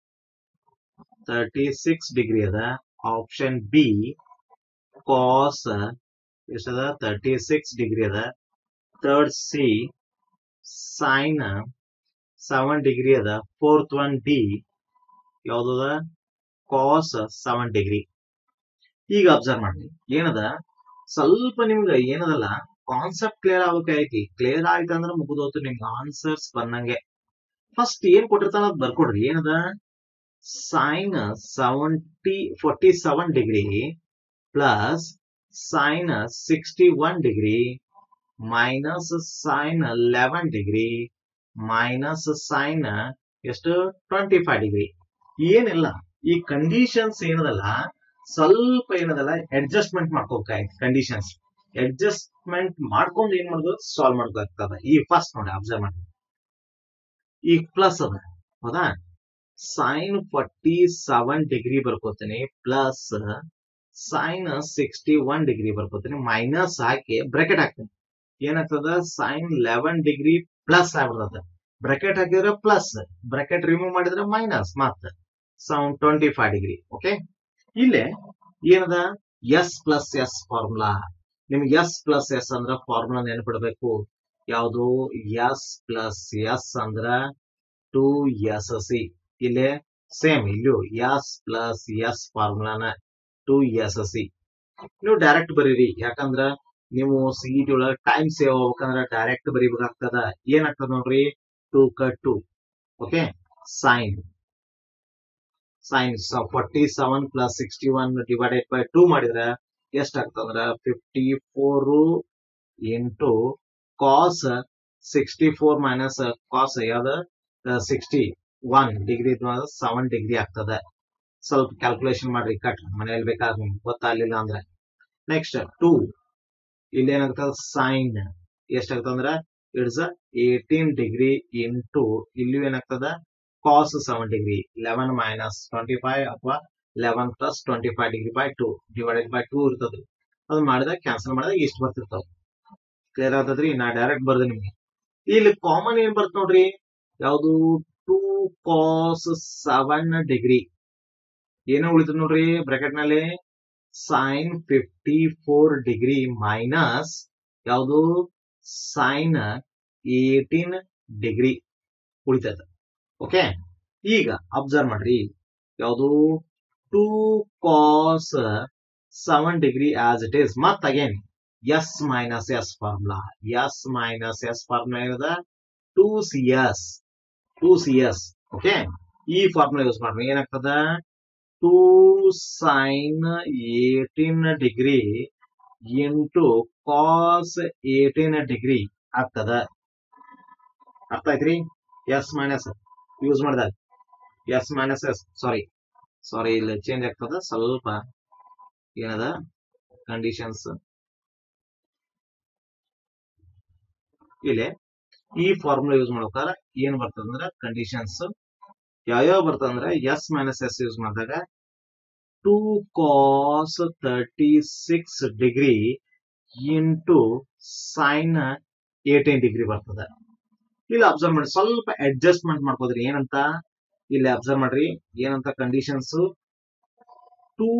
thirty six degree ಅದ option B cos ಎಷ್ಟದ thirty six degree ಅದ third C sine seven degree ಅದ fourth one D ಯಾವ್ದದ ಕಾಸ್ seven degree ಈಗ observe ಮಾಡಿ ಏನದ ಸ್ವಲ್ಪ ನಿಮ್ಗೆ ಏನದಲ್ಲ ಕಾನ್ಸೆಪ್ಟ್ ಕ್ಲಿಯರ್ ಆಗ್ಬೇಕಾಯ್ತಿ ಕ್ಲಿಯರ್ ಆಯ್ತು ಅಂದ್ರೆ ಮುಗಿದೋತು ನಿಮ್ಗೆ ಆನ್ಸರ್ಸ್ ಬಂದಂಗೆ ಫಸ್ಟ್ ಏನ್ ಕೊಟ್ಟಿರ್ತಾನ ಅದ್ ಬರ್ಕೊಡ್ರಿ ಏನದ sine seventy forty seven degree plus sine sixty one degree minus sine eleven degree minus sine ಎಷ್ಟು ಟ್ವೆಂಟಿ ಫೈವ್ ಡಿಗ್ರಿ ಏನಿಲ್ಲ ಈ ಕಂಡೀಷನ್ಸ್ ಏನದಲ್ಲ ಸ್ವಲ್ಪ ಏನದಲ್ಲ ಅಡ್ಜಸ್ಟ್ಮೆಂಟ್ ಮಾಡ್ಕೋಬೇಕಾಯ್ತು ಕಂಡೀಷನ್ಸ್ ಅಡ್ಜಸ್ಟ್ಮೆಂಟ್ ಮಾಡ್ಕೊಂಡು ಏನ್ ಮಾಡೋದು ಸಾಲ್ವ್ ಮಾಡ್ಬೇಕಾಗ್ತದ ಈ ಫಸ್ಟ್ ನೋಡಿ ಅಬ್ಸರ್ವ್ ಮಾಡಿ ಈಗ ಪ್ಲಸ್ ಅದ ಹೌದಾ ಸೈನ್ ಫಾರ್ಟಿ ಸೆವೆನ್ ಡಿಗ್ರಿ ಬರ್ಕೋತೀನಿ plus sine sixty one degree ಬರ್ಕೋತೀನಿ ಮೈನಸ್ ಹಾಕಿ ಬ್ರಾಕೆಟ್ ಹಾಕ್ತೀನಿ ಏನಾಗ್ತದ ಸೈನ್ ಲೆವೆನ್ ಡಿಗ್ರಿ ಪ್ಲಸ್ ಆಗ್ಬಿಡ್ತದ ಬ್ರಾಕೆಟ್ ಹಾಕಿದ್ರೆ ಪ್ಲಸ್ ಬ್ರಾಕೆಟ್ ರಿಮೂವ್ ಮಾಡಿದ್ರೆ ಮೈನಸ್ ಮತ್ತ sound twenty five degree okay ಇಲ್ಲೇ ಏನದ ಎಸ್ ಪ್ಲಸ್ ಎಸ್ ಫಾರ್ಮುಲಾ ನಿಮ್ಗೆ ಎಸ್ ಪ್ಲಸ್ ಎಸ್ ಅಂದ್ರ ಫಾರ್ಮುಲಾ ನೆನಪಿಡ್ಬೇಕು ಯಾವುದು ಎಸ್ ಪ್ಲಸ್ ಎಸ್ ಅಂದ್ರ ಟು ಎಸ್ ಸಿ ಇಲ್ಲೇ ಸೇಮ್ ಇಲ್ಲೂ ಎಸ್ ಪ್ಲಸ್ ಎಸ್ ಫಾರ್ಮುಲಾನ ಟು ಎಸ್ ಸಿ ನೀವು ಡೈರೆಕ್ಟ್ ಬರೀರಿ ಯಾಕಂದ್ರ ನೀವು ಸಿಇಟಿ ಒಳಗ ಟೈಮ್ ಸೇವ್ ಆಗ್ಬೇಕಂದ್ರ ಡೈರೆಕ್ಟ್ ಬರೀಬೇಕಾಗ್ತದ ಏನಾಗ್ತದ ನೋಡ್ರಿ two cut two okay sine sine forty seven plus sixty one divided by two ಮಾಡಿದ್ರೆ ಎಷ್ಟಾಗ್ತದ್ರ fifty four into cos sixty four minus cos ಯಾವ್ದು sixty one degree seven degree ಆಗ್ತದೆ. ಸ್ವಲ್ಪ ಕ್ಯಾಲ್ಕುಲೇಷನ್ ಮಾಡ್ರಿ ಕಟ್ ಮನೇಲಿ ಬೇಕಾದ್ರೆ ನಿಮ್ಗೆ ಗೊತ್ತಾಗ್ಲಿಲ್ಲ ಅಂದ್ರೆ. ನೆಕ್ಸ್ಟ್ ಟೂ ಇಲ್ಲಿ ಏನಾಗ್ತದ ಸೈನ್ ಎಷ್ಟಾಗ್ತದಂದ್ರ ಇಟ್ಸ್ ಏಟೀನ್ ಡಿಗ್ರಿ ಇಂಟು ಇಲ್ಲಿ ಏನಾಗ್ತದ cos seven degree eleven minus twenty five ಅಥವಾ eleven plus twenty five degree by two divided by two ಇರ್ತದ್ರಿ. ಅದು ಮಾಡಿದಾಗ ಕ್ಯಾನ್ಸಲ್ ಮಾಡಿದಾಗ ಇಷ್ಟು ಬರ್ತಿರ್ತಾವ. ಕ್ಲಿಯರ್ ಆಗ್ತದ್ರಿ. ನಾ ಡೈರೆಕ್ಟ್ ಬರ್ದೆ ನಿಮ್ಗೆ. ಇಲ್ಲಿ ಕಾಮನ್ ಏನ್ ಬರ್ತ ನೋಡ್ರಿ, ಯಾವುದು ಟೂ ಕಾಸ್ ಸೆವೆನ್ ಡಿಗ್ರಿ ಏನೋ ಉಳಿತದ ನೋಡ್ರಿ ಬ್ರಾಕೆಟ್ ನಲ್ಲಿ sine fifty four degree minus ಯಾವುದು ಸೈನ್ ಏಟೀನ್ ಡಿಗ್ರಿ ಉಳಿತದ. ಓಕೆ, ಈಗ ಅಬ್ಸರ್ವ್ ಮಾಡ್ರಿ ಯಾವುದು two cos seven degree as it is. ಮತ್ again S minus S formula S minus S formula ಏನದ two C S two C S. Okay, ಈ formula use ಮಾಡ್ರಿ ಏನಾಗ್ತದ two sine eighteen degree into cos eighteen degree ಆಗ್ತದ. ಅರ್ಥ ಆಯ್ತ್ರಿ? S minus use ಮಾಡಿದಾಗ S minus S sorry sorry ಇಲ್ಲಿ change ಆಗ್ತದ ಸ್ವಲ್ಪ ಏನದ ಕಂಡೀಷನ್ಸ್. ಇಲ್ಲಿ ಈ ಫಾರ್ಮುಲಾ ಯೂಸ್ ಮಾಡ್ಬೇಕಾದ್ರೆ ಏನ್ ಬರ್ತದಂದ್ರ ಕಂಡೀಷನ್ಸ್ ಯಾವ್ಯಾವ ಬರ್ತದಂದ್ರ ಎಸ್ ಮೈನಸ್ ಎಸ್ ಯೂಸ್ ಮಾಡಿದಾಗ two cos thirty six degree into sine eighteen degree ಬರ್ತದ. ಇಲ್ಲಿ ಅಬ್ಸರ್ವ್ ಮಾಡಿ ಸ್ವಲ್ಪ ಅಡ್ಜಸ್ಟ್ಮೆಂಟ್ ಮಾಡ್ಕೋದ್ರಿ. ಏನಂತ ಇಲ್ಲಿ ಅಬ್ಸರ್ವ್ ಮಾಡ್ರಿ ಏನಂತ conditions two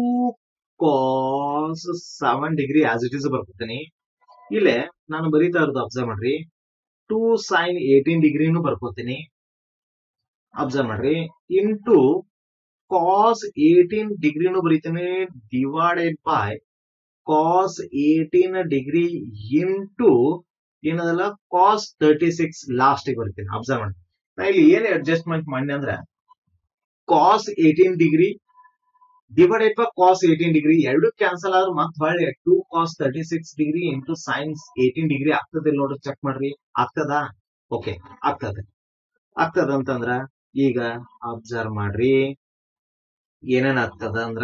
cos seven degree as it is ಬರ್ಕೊತೀನಿ. ಇಲ್ಲೇ ನಾನು ಬರೀತಾ ಇರೋದು ಅಬ್ಸರ್ವ್ ಮಾಡ್ರಿ ಟೂ ಸೈನ್ ಏಟೀನ್ ಡಿಗ್ರಿನೂ ಬರ್ಕೋತೀನಿ. ಅಬ್ಸರ್ವ್ ಮಾಡ್ರಿ ಇಂಟು ಕಾಸ್ ಏಟೀನ್ ಡಿಗ್ರಿನೂ ಬರೀತೀನಿ divided by cos eighteen degree into ಏನದಲ್ಲ ಕಾಸ್ ತರ್ಟಿ ಸಿಕ್ಸ್ ಲಾಸ್ಟ್ ಬರ್ತೀನಿ. ಅಬ್ಸರ್ವ್ ಮಾಡಿ ನಾ ಇಲ್ಲಿ ಏನ್ ಅಡ್ಜಸ್ಟ್ಮೆಂಟ್ ಮಾಡಿ ಅಂದ್ರೆ cos eighteen degree divided by cos eighteen degree ಎರಡು ಕ್ಯಾನ್ಸಲ್ ಆದ್ರೆ ಮತ್ತೆ ಹೊಳ್ಳಿ two cos thirty six degree into science eighteen degree ಆಗ್ತದಿಲ್ಲ ನೋಡ್ರಿ ಚೆಕ್ ಮಾಡ್ರಿ. ಆಗ್ತದಾ? ಓಕೆ, ಆಗ್ತದೆ. ಆಗ್ತದ ಅಂತಂದ್ರ ಈಗ ಅಬ್ಸರ್ವ್ ಮಾಡ್ರಿ ಏನೇನ್ ಆಗ್ತದ ಅಂದ್ರ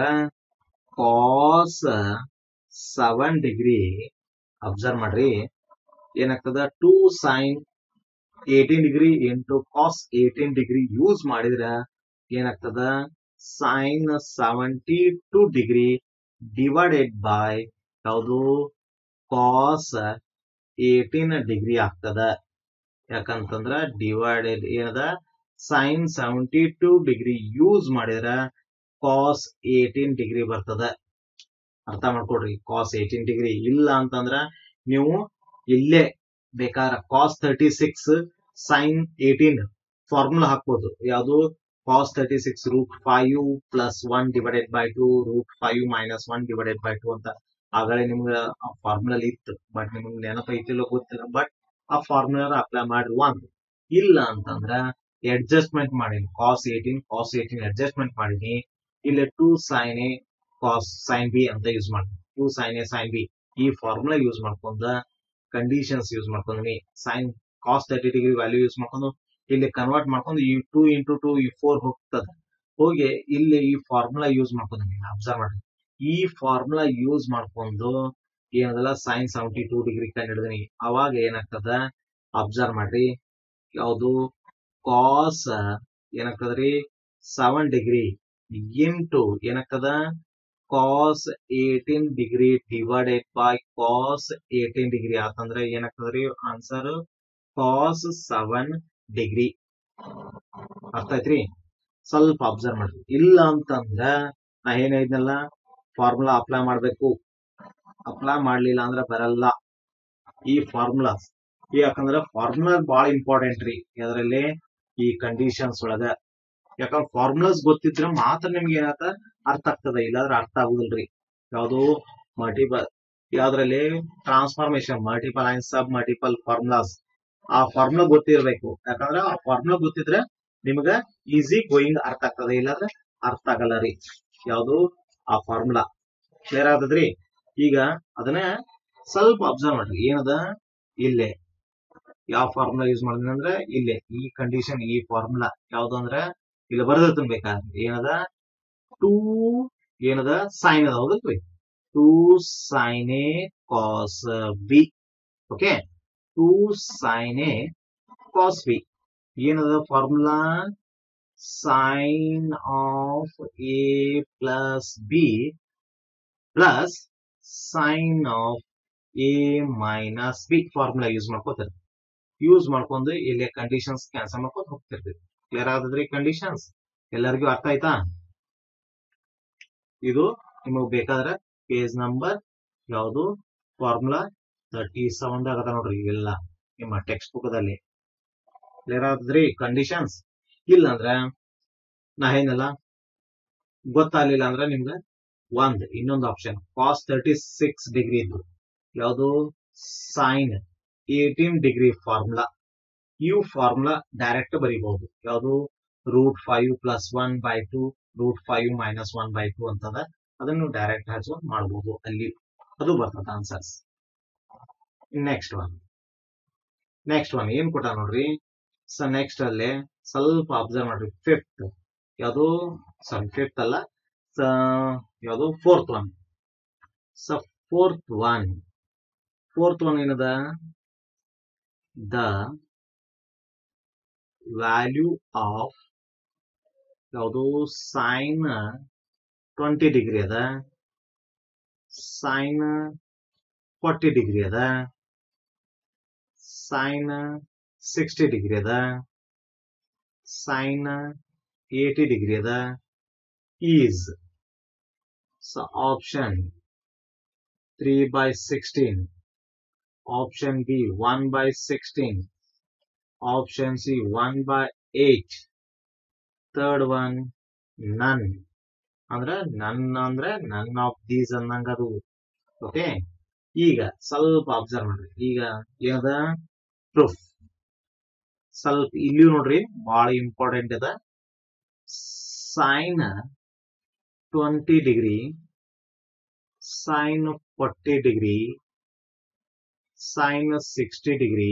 ಕಾಸ್ ಸೆವೆನ್ ಡಿಗ್ರಿ ಅಬ್ಸರ್ವ್ ಮಾಡ್ರಿ ಏನಾಗ್ತದ two sine eighteen degree into cos eighteen degree use ಮಾಡಿದ್ರ ಏನಾಗ್ತದ sine seventy two degree divided by ಯಾವುದು ಕಾಸ್ ಏಟೀನ್ ಡಿಗ್ರಿ ಆಗ್ತದ. ಯಾಕಂತಂದ್ರ ಡಿವೈಡೆಡ್ ಏನದ sine seventy two degree use ಮಾಡಿದ್ರ ಕಾಸ್ ಏಟೀನ್ ಡಿಗ್ರಿ ಬರ್ತದ. ಅರ್ಥ ಮಾಡ್ಕೊಡ್ರಿ. ಕಾಸ್ ಏಟೀನ್ ಡಿಗ್ರಿ ಇಲ್ಲ ಅಂತಂದ್ರ ನೀವು ಇಲ್ಲೇ ಬೇಕಾದ್ರ cos thirty six sine eighteen formula ಹಾಕ್ಬೋದು. ಯಾವುದು cos thirty six root five plus one divided by two root five minus one divided by two ಅಂತ ಆಗಲೇ ನಿಮ್ಗೆ ಆ ಫಾರ್ಮುಲಾ ಇತ್ತು. ಬಟ್ ನಿಮ್ಗೆ ನೆನಪೈತಿಲ್ಲ ಗೊತ್ತಿಲ್ಲ. ಬಟ್ ಆ ಫಾರ್ಮುಲಾ ಅಪ್ಲೈ ಮಾಡ್ರಿ. ಒಂದು ಇಲ್ಲ ಅಂತಂದ್ರ ಅಡ್ಜಸ್ಟ್ಮೆಂಟ್ ಮಾಡೀನಿ cos eighteen cos eighteen adjustment ಮಾಡೀನಿ. ಇಲ್ಲಿ two sine A cos sine B ಅಂತ ಯೂಸ್ ಮಾಡ್ತೀನಿ. Two sine A sine B ಈ ಫಾರ್ಮುಲಾ ಯೂಸ್ ಮಾಡ್ಕೊಂಡ ಕಂಡೀಷನ್ಸ್ ಯೂಸ್ ಮಾಡ್ಕೊಂಡ್ವಿ. Sine cos thirty degree value use ಮಾಡ್ಕೊಂಡು ಇಲ್ಲಿ ಕನ್ವರ್ಟ್ ಮಾಡ್ಕೊಂಡು ಈ ಟೂ ಇಂಟು ಟೂ ಈ ಫೋರ್ ಹೋಗ್ತದ. ಹೋಗಿ ಇಲ್ಲಿ ಈ ಫಾರ್ಮುಲಾ ಯೂಸ್ ಮಾಡ್ಕೊಂಡ್ವಿ. ಅಬ್ಸರ್ವ್ ಮಾಡ್ರಿ ಈ ಫಾರ್ಮುಲಾ ಯೂಸ್ ಮಾಡ್ಕೊಂಡು ಏನದಲ್ಲ ಸೈನ್ ಸೆವೆಂಟಿ ಟೂ ಡಿಗ್ರಿ ಕಂಡು ಹಿಡಿದೀನಿ. ಅವಾಗ ಏನಾಗ್ತದ ಅಬ್ಸರ್ವ್ ಮಾಡ್ರಿ ಯಾವುದು ಕಾಸ್ ಏನಾಗ್ತದ್ರಿ ಸೆವೆನ್ ಡಿಗ್ರಿ ಇಂಟು ಏನಾಗ್ತದ cos eighteen degree divided by cos eighteen degree ಆತಂದ್ರೆ ಏನಾಗ್ತದ್ರಿ ಆನ್ಸರ್ ಕಾಸ್ ಸೆವೆನ್ ಡಿಗ್ರಿ. ಅರ್ಥ ಆಯ್ತ್ರಿ? ಸ್ವಲ್ಪ ಅಬ್ಸರ್ವ್ ಮಾಡ್ರಿ. ಇಲ್ಲ ಅಂತಂದ್ರ ನಾ ಏನ್ ಹೇಳಿದ್ನಲ್ಲ ಫಾರ್ಮುಲಾ ಅಪ್ಲೈ ಮಾಡ್ಬೇಕು. ಅಪ್ಲೈ ಮಾಡ್ಲಿಲ್ಲ ಅಂದ್ರ ಬರಲ್ಲ ಈ ಫಾರ್ಮುಲಾಸ್. ಯಾಕಂದ್ರ ಫಾರ್ಮುಲಾ ಬಹಳ ಇಂಪಾರ್ಟೆಂಟ್ ರೀ ಅದರಲ್ಲಿ ಈ ಕಂಡೀಷನ್ಸ್ ಒಳಗ. ಯಾಕಂದ್ರೆ ಫಾರ್ಮುಲಾಸ್ ಗೊತ್ತಿದ್ರೆ ಮಾತ್ರ ನಿಮ್ಗೆ ಏನಾತ ಅರ್ಥ ಆಗ್ತದ. ಇಲ್ಲಾಂದ್ರೆ ಅರ್ಥ ಆಗುದಿಲ್ರಿ. ಯಾವುದು ಮಲ್ಟಿಪಲ್ ಯಾವ್ದ್ರಲ್ಲಿ transformation multiple and sub multiple formulas ಆ ಫಾರ್ಮುಲಾ ಗೊತ್ತಿರ್ಬೇಕು. ಯಾಕಂದ್ರೆ ಆ ಫಾರ್ಮುಲಾ ಗೊತ್ತಿದ್ರೆ ನಿಮ್ಗ ಈಸಿ ಗೋಯಿಂಗ್ ಅರ್ಥ ಆಗ್ತದೆ. ಇಲ್ಲಾಂದ್ರೆ ಅರ್ಥ ಆಗಲ್ಲ ರೀ ಯಾವುದು ಆ ಫಾರ್ಮುಲಾ ಕ್ಲಿಯರ್ ಆದದ್ರಿ ಈಗ ಅದನ್ನ ಸ್ವಲ್ಪ ಅಬ್ಸರ್ವ್ ಮಾಡ್ರಿ ಏನದ ಇಲ್ಲೇ ಯಾವ ಫಾರ್ಮುಲಾ ಯೂಸ್ ಮಾಡಿದ್ರಿ ಅಂದ್ರೆ ಇಲ್ಲೇ ಈ ಕಂಡೀಷನ್ ಈ ಫಾರ್ಮುಲಾ ಯಾವ್ದು ಅಂದ್ರೆ ಇಲ್ಲಿ ಬರ್ದತನ್ ಬೇಕಾದ್ರೆ ಏನದ ಟೂ ಏನದ ಸೈನ್ ಅದ ಹೌದಲ್ರಿ two sine A cos B okay two sine A cos B ಏನದ formula sine of A plus B plus sine of A minus B formula use ಮಾಡ್ಕೋತಾರೆ ಯೂಸ್ ಮಾಡ್ಕೊಂಡು ಇಲ್ಲಿ ಕಂಡೀಷನ್ಸ್ ಕ್ಯಾನ್ಸಲ್ ಮಾಡ್ಕೊಂಡು ಹೋಗ್ತಿರ್ತೀವಿ ಕ್ಲಿಯರ್ ಆದದ್ರಿ ಕಂಡೀಷನ್ಸ್ ಎಲ್ಲರಿಗೂ ಅರ್ಥ ಆಯ್ತಾ ಇದು ನಿಮಗ್ ಬೇಕಾದ್ರೆ ಪೇಜ್ ನಂಬರ್ ಯಾವುದು ಫಾರ್ಮುಲಾ ತರ್ಟಿ ಸೆವೆನ್ ದಾಗ ಅದ ನೋಡ್ರಿ ಇವೆಲ್ಲ ನಿಮ್ಮ ಟೆಕ್ಸ್ಟ್ ಬುಕ್ ದಲ್ಲಿ ಕ್ಲಿಯರ್ ಆದದ್ರಿ ಕಂಡೀಷನ್ಸ್ ಇಲ್ಲ ಅಂದ್ರ ನಾ ಏನಲ್ಲ ಗೊತ್ತಾಗ್ಲಿಲ್ಲ ಅಂದ್ರೆ ನಿಮ್ಗೆ ಒಂದ್ ಇನ್ನೊಂದು option cos thirty six degree ಇದ್ದು ಯಾವುದು ಸೈನ್ ಏಟೀನ್ ಡಿಗ್ರಿ ಫಾರ್ಮುಲಾ ಇವು ಫಾರ್ಮುಲಾ ಡೈರೆಕ್ಟ್ ಬರೀಬಹುದು ಯಾವುದು root five plus one by two root five minus one by two ಅಂತದ ಅದನ್ನು ಡೈರೆಕ್ಟ್ ಹಚ್ಕೊಂಡು ಮಾಡಬಹುದು ಅಲ್ಲಿ ಅದು ಬರ್ತದ answers next one next one ಏನ್ ಕೊಟ್ಟ ನೋಡ್ರಿ ಸೊ ನೆಕ್ಸ್ಟ್ ಅಲ್ಲಿ ಸ್ವಲ್ಪ ಅಬ್ಸರ್ವ್ ಮಾಡ್ರಿ ಫಿಫ್ತ್ ಯಾವುದು ಸಾರಿ ಫಿಫ್ತ್ ಅಲ್ಲ ಯಾವುದು fourth one so fourth one fourth one ಏನದ ದ ವ್ಯಾಲ್ಯೂ ಆಫ್ ಯಾವುದು ಸೈನ್ ಟ್ವೆಂಟಿ ಡಿಗ್ರಿ ಅದ ಸೈನ್ ಫಾರ್ಟಿ ಡಿಗ್ರಿ ಅದ ಸೈನ್ ಸಿಕ್ಸ್ಟಿ ಡಿಗ್ರಿ ಅದ ಸೈನ್ ಏಟಿ ಡಿಗ್ರಿ ಅದ is so option three by sixteen option B one by sixteen option C one by eight third one none ಅಂದ್ರೆ ನನ್ ಅಂದ್ರೆ none of these ಅನ್ನಂಗ ಅದು okay ಈಗ ಸ್ವಲ್ಪ observe ಮಾಡ್ರಿ ಈಗ ಏನದ ಪ್ರೂಫ್ ಸ್ವಲ್ಪ ಇಲ್ಲಿ ನೋಡ್ರಿ ಬಹಳ ಇಂಪಾರ್ಟೆಂಟ್ ಅದ sine twenty degree sine forty degree sine sixty degree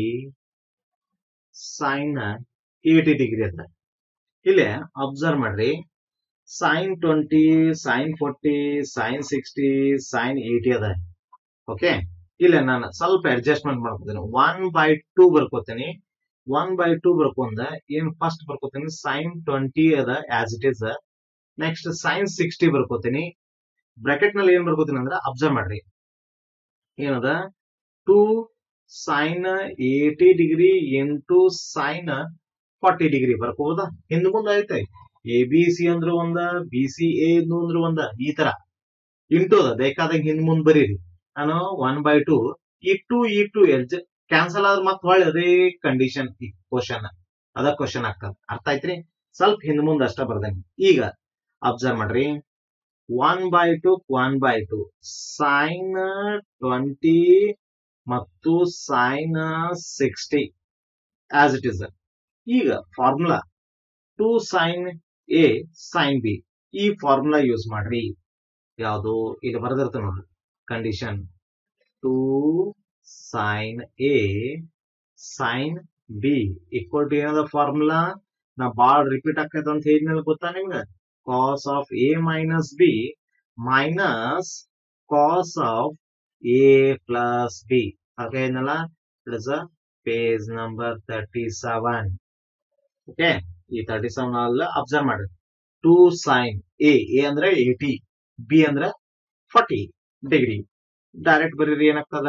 sine eighty degree ಅದ ಇಲ್ಲಿ ಅಬ್ಸರ್ವ್ ಮಾಡ್ರಿ sine twenty sine forty sine sixty sine eighty ಅದ ಓಕೆ ಇಲ್ಲ ನಾನು ಸ್ವಲ್ಪ ಅಡ್ಜಸ್ಟ್ಮೆಂಟ್ ಮಾಡ್ಕೋತೀನಿ ಒನ್ ಬೈ ಟೂ ಬರ್ಕೋತೀನಿ ಒನ್ ಬೈ ಟೂ ಬರ್ಕೊಂಡ ಏನ್ ಫಸ್ಟ್ ಬರ್ಕೋತೀನಿ ಸೈನ್ ಟ್ವೆಂಟಿ ಅದ as it is next sine sixty ಬರ್ಕೋತೀನಿ ಬ್ರಾಕೆಟ್ ನಲ್ಲಿ ಏನ್ ಬರ್ಕೋತೀನಿ ಅಂದ್ರೆ ಅಬ್ಸರ್ವ್ ಮಾಡ್ರಿ ಏನದ two sine eighty degree into sign forty degree ಬರ್ಕೋಬೋದಾ ಹಿಂದ್ ಮುಂದೆ ಐತೆ ಎ ಬಿ ಸಿ ಅಂದ್ರೆ ಒಂದ ಬಿ ಸಿ ಎ ಅಂದ್ರೆ ಒಂದ ಈ ತರ ಇಂಟು ಅದ ಬೇಕಾದಾಗ ಹಿಂದ್ ಮುಂದ್ ಬರೀರಿ ನಾನು ಒನ್ ಬೈ ಟು ಈ ಟು ಈ ಟು ಎಲ್ಜ್ ಕ್ಯಾನ್ಸಲ್ ಆದ್ರೆ ಮತ್ತೆ ಹೊಳ್ಳಿ ಅದೇ ಕಂಡೀಷನ್ ಕ್ವಶನ್ ಅದ ಕ್ವಶನ್ ಆಗ್ತದ ಅರ್ಥ ಆಯ್ತ್ರಿ ಸ್ವಲ್ಪ ಹಿಂದ್ ಮುಂದ್ ಅಷ್ಟ ಬರ್ದಂಗೆ ಈಗ ಅಬ್ಸರ್ವ್ ಮಾಡ್ರಿ one by two one by two sine twenty ಮತ್ತು sine sixty as it is ಈಗ formula two sine A sine B ಈ ಫಾರ್ಮುಲಾ ಯೂಸ್ ಮಾಡ್ರಿ ಯಾವುದು ಇಲ್ಲಿ ಬರೆದಿರ್ತ ನೋಡ್ರಿ condition two sine A sine B equal to ಏನದ ಫಾರ್ಮುಲಾ ನಾ ಬಾಳ್ ರಿಪೀಟ್ ಆಕೈತ ಅಂತ ಹೇಳಿದ್ಮೇಲೆ ಗೊತ್ತಾ ನಿಮ್ಗೆ cos of A minus B minus cos of A plus B ಹಾಗೆ ಏನಲ್ಲ it is a page number thirty seven okay ಈ ತರ್ಟಿ ಸೆವೆನ್ ಅಲ್ಲ ಅಬ್ಸರ್ವ್ ಮಾಡ್ರಿ ಟು ಸೈನ್ ಎ ಎ ಅಂದ್ರೆ ಏಟಿ ಬಿ ಅಂದ್ರೆ ಫಾರ್ಟಿ ಡಿಗ್ರಿ ಡೈರೆಕ್ಟ್ ಬರೀರಿ ಏನಾಗ್ತದ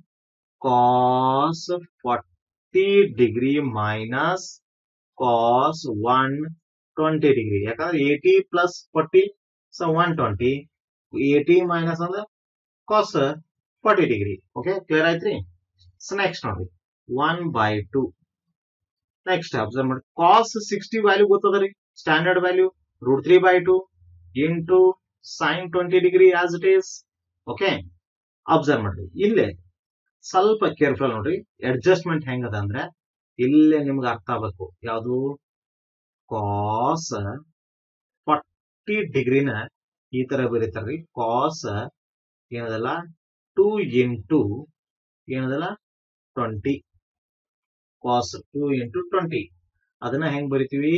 cos forty degree minus cos one twenty degree ಯಾಕಂದ್ರೆ eighty plus forty so one twenty eighty minus ಅಂದ್ರೆ cos forty degree okay clear ಆಯ್ತ್ರಿ so next ನೋಡ್ರಿ one by two next observe ಮಾಡಿ cos sixty value ಗೊತ್ತದ standard value root three by two into sine twenty degree as it is okay observe ಮಾಡ್ರಿ ಇಲ್ಲೇ ಸ್ವಲ್ಪ careful ನೋಡ್ರಿ adjustment ಹೆಂಗದ ಅಂದ್ರೆ ಇಲ್ಲೇ ನಿಮ್ಗೆ ಅರ್ಥ ಆಗ್ಬೇಕು ಯಾವುದು ಕಾಸ್ ಫಿಫ್ಟಿ ಡಿಗ್ರಿನ ಈ ತರ ಬರೀತಾರ್ರಿ. ಕಾಸ್ ಏನದಲ್ಲ ಟೂ ಇಂಟು ಏನದಲ್ಲ twenty, cos two into twenty. ಅದನ್ನ ಹೆಂಗ್ ಬರಿತೀವಿ?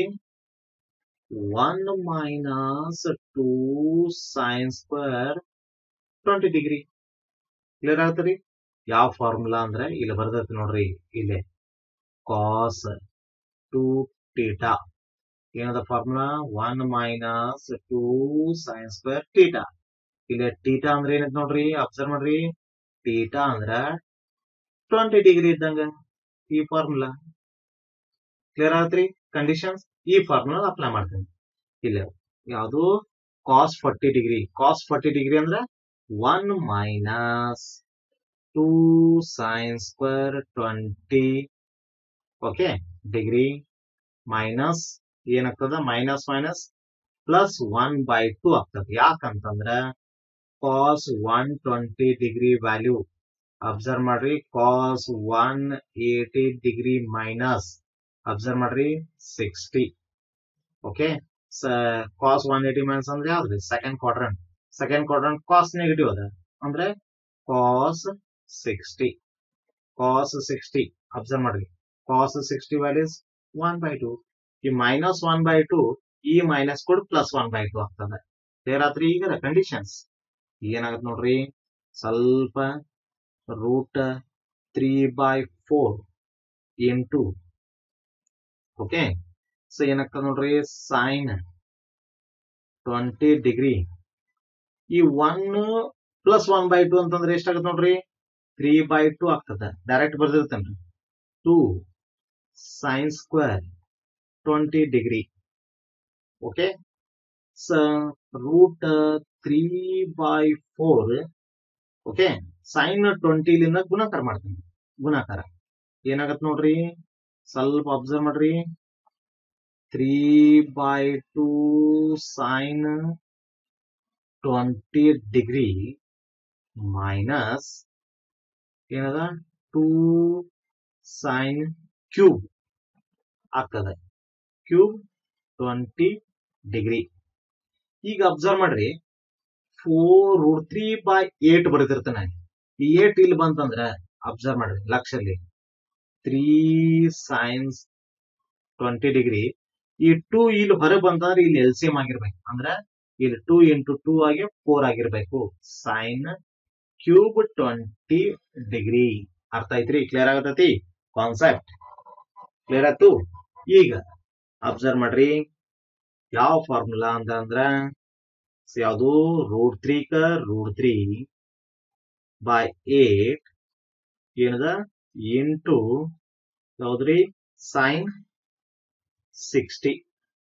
One minus two sine square twenty degree. Clear ಆಗ್ತರಿ? ಯಾವ ಫಾರ್ಮುಲಾ ಅಂದ್ರೆ ಇಲ್ಲಿ ಬರ್ದೈತಿ ನೋಡ್ರಿ, ಇಲ್ಲಿ ಕಾಸ್ ಟೂ ಟೀಟಾ ಏನದ formula? One minus two sine square theta. ಇಲ್ಲಿ ಟೀಟಾ ಅಂದ್ರೆ ಏನೈತಿ ನೋಡ್ರಿ, ಅಬ್ಸರ್ವ್ ಮಾಡ್ರಿ. ಟೀಟಾ ಅಂದ್ರ ಟ್ವೆಂಟಿ ಡಿಗ್ರಿ ಇದ್ದಂಗ ಈ ಫಾರ್ಮುಲಾ. ಕ್ಲಿಯರ್ ಆಗತ್ರಿ? ಕಂಡೀಷನ್ಸ್ ಈ ಫಾರ್ಮುಲಾ ಅಪ್ಲೈ ಮಾಡ್ತೀನಿ. ಇಲ್ಲ ಯಾವುದು? Cos forty degree. Cos forty degree ಅಂದ್ರೆ one minus two sine square twenty okay degree minus ಏನಾಗ್ತದ? Minus minus plus one by two ಆಗ್ತದೆ. ಯಾಕಂತಂದ್ರ cos one twenty degree value observe ಮಾಡ್ರಿ. Cos one eighty degree minus observe ಮಾಡ್ರಿ sixty. Okay, cos one eighty minus ಅಂದ್ರೆ ಯಾವ್ದು? Second quadrant. Second quadrant cos negative ಅದ ಅಂದ್ರೆ cos sixty. Cos sixty observe ಮಾಡ್ರಿ. Cos sixty values one by two. ಈ minus one by two ಈ minus ಕೂಡ plus one by two ಆಗ್ತದೆ. Clear ಆತ್ರಿ? ಈಗ ಕಂಡೀಷನ್ಸ್ ಏನಾಗತ್ ನೋಡ್ರಿ, ಸ್ವಲ್ಪ root three by four into okay so ಏನಾಗ್ತದೆ ನೋಡ್ರಿ, ಸೈನ್ ಟ್ವೆಂಟಿ ಡಿಗ್ರಿ. ಈ one plus one by two ಅಂತಂದ್ರೆ ಎಷ್ಟಾಗತ್ತೆ ನೋಡ್ರಿ, ತ್ರೀ ಬೈ ಟೂ ಆಗ್ತದೆ. ಡೈರೆಕ್ಟ್ ಬರ್ದಿರ್ತೇನ್ರಿ. Two sine square twenty degree okay ಸ root three by four okay sign twenty ಲಿಂದ ಗುಣಾಕಾರ ಮಾಡ್ತೀನಿ. ಗುಣಾಕಾರ ಏನಾಗತ್ ನೋಡ್ರಿ, ಸ್ವಲ್ಪ ಅಬ್ಸರ್ವ್ ಮಾಡ್ರಿ. Three by two sine twenty degree minus ಏನದ ಟೂ ಸೈನ್ ಕ್ಯೂಬ್ ಆಗ್ತದೆ. Cube twenty degree. ಈಗ ಅಬ್ಸರ್ವ್ ಮಾಡ್ರಿ, four root three by eight ಬರೆದಿರ್ತಾನೆ. ಈ ಏಟ್ ಇಲ್ಲಿ ಬಂತಂದ್ರ ಅಬ್ಸರ್ವ್ ಮಾಡ್ರಿ ಲಕ್ಷಲ್ಲಿ ತ್ರೀ ಸೈನ್ಸ್ ಟ್ವೆಂಟಿ ಡಿಗ್ರಿ. ಈ ಟೂ ಇಲ್ಲಿ ಹೊರಗೆ ಬಂತಂದ್ರೆ ಇಲ್ಲಿ ಎಲ್ ಸಿ ಎಂ ಆಗಿರ್ಬೇಕು. ಅಂದ್ರೆ ಇಲ್ಲಿ ಟೂ ಇಂಟು ಟೂ ಆಗಿ ಫೋರ್ ಆಗಿರ್ಬೇಕು. Sine cube twenty degree. ಅರ್ಥ ಐತ್ರಿ? ಕ್ಲಿಯರ್ ಆಗತೈತಿ ಕಾನ್ಸೆಪ್ಟ್? ಕ್ಲಿಯರ್ ಆಯ್ತು? ಈಗ ಅಬ್ಸರ್ವ್ ಮಾಡ್ರಿ ಯಾವ ಫಾರ್ಮುಲಾ ಅಂತ ಅಂದ್ರ ಯಾವುದು? ರೂಟ್ ತ್ರೀ ಕ ರೂಟ್ ತ್ರೀ ಬೈ ಏಟ್ ಏನದ ಇಂಟು ಯಾವ್ದ್ರಿ ಸೈನ್ ಸಿಕ್ಸ್ಟಿ.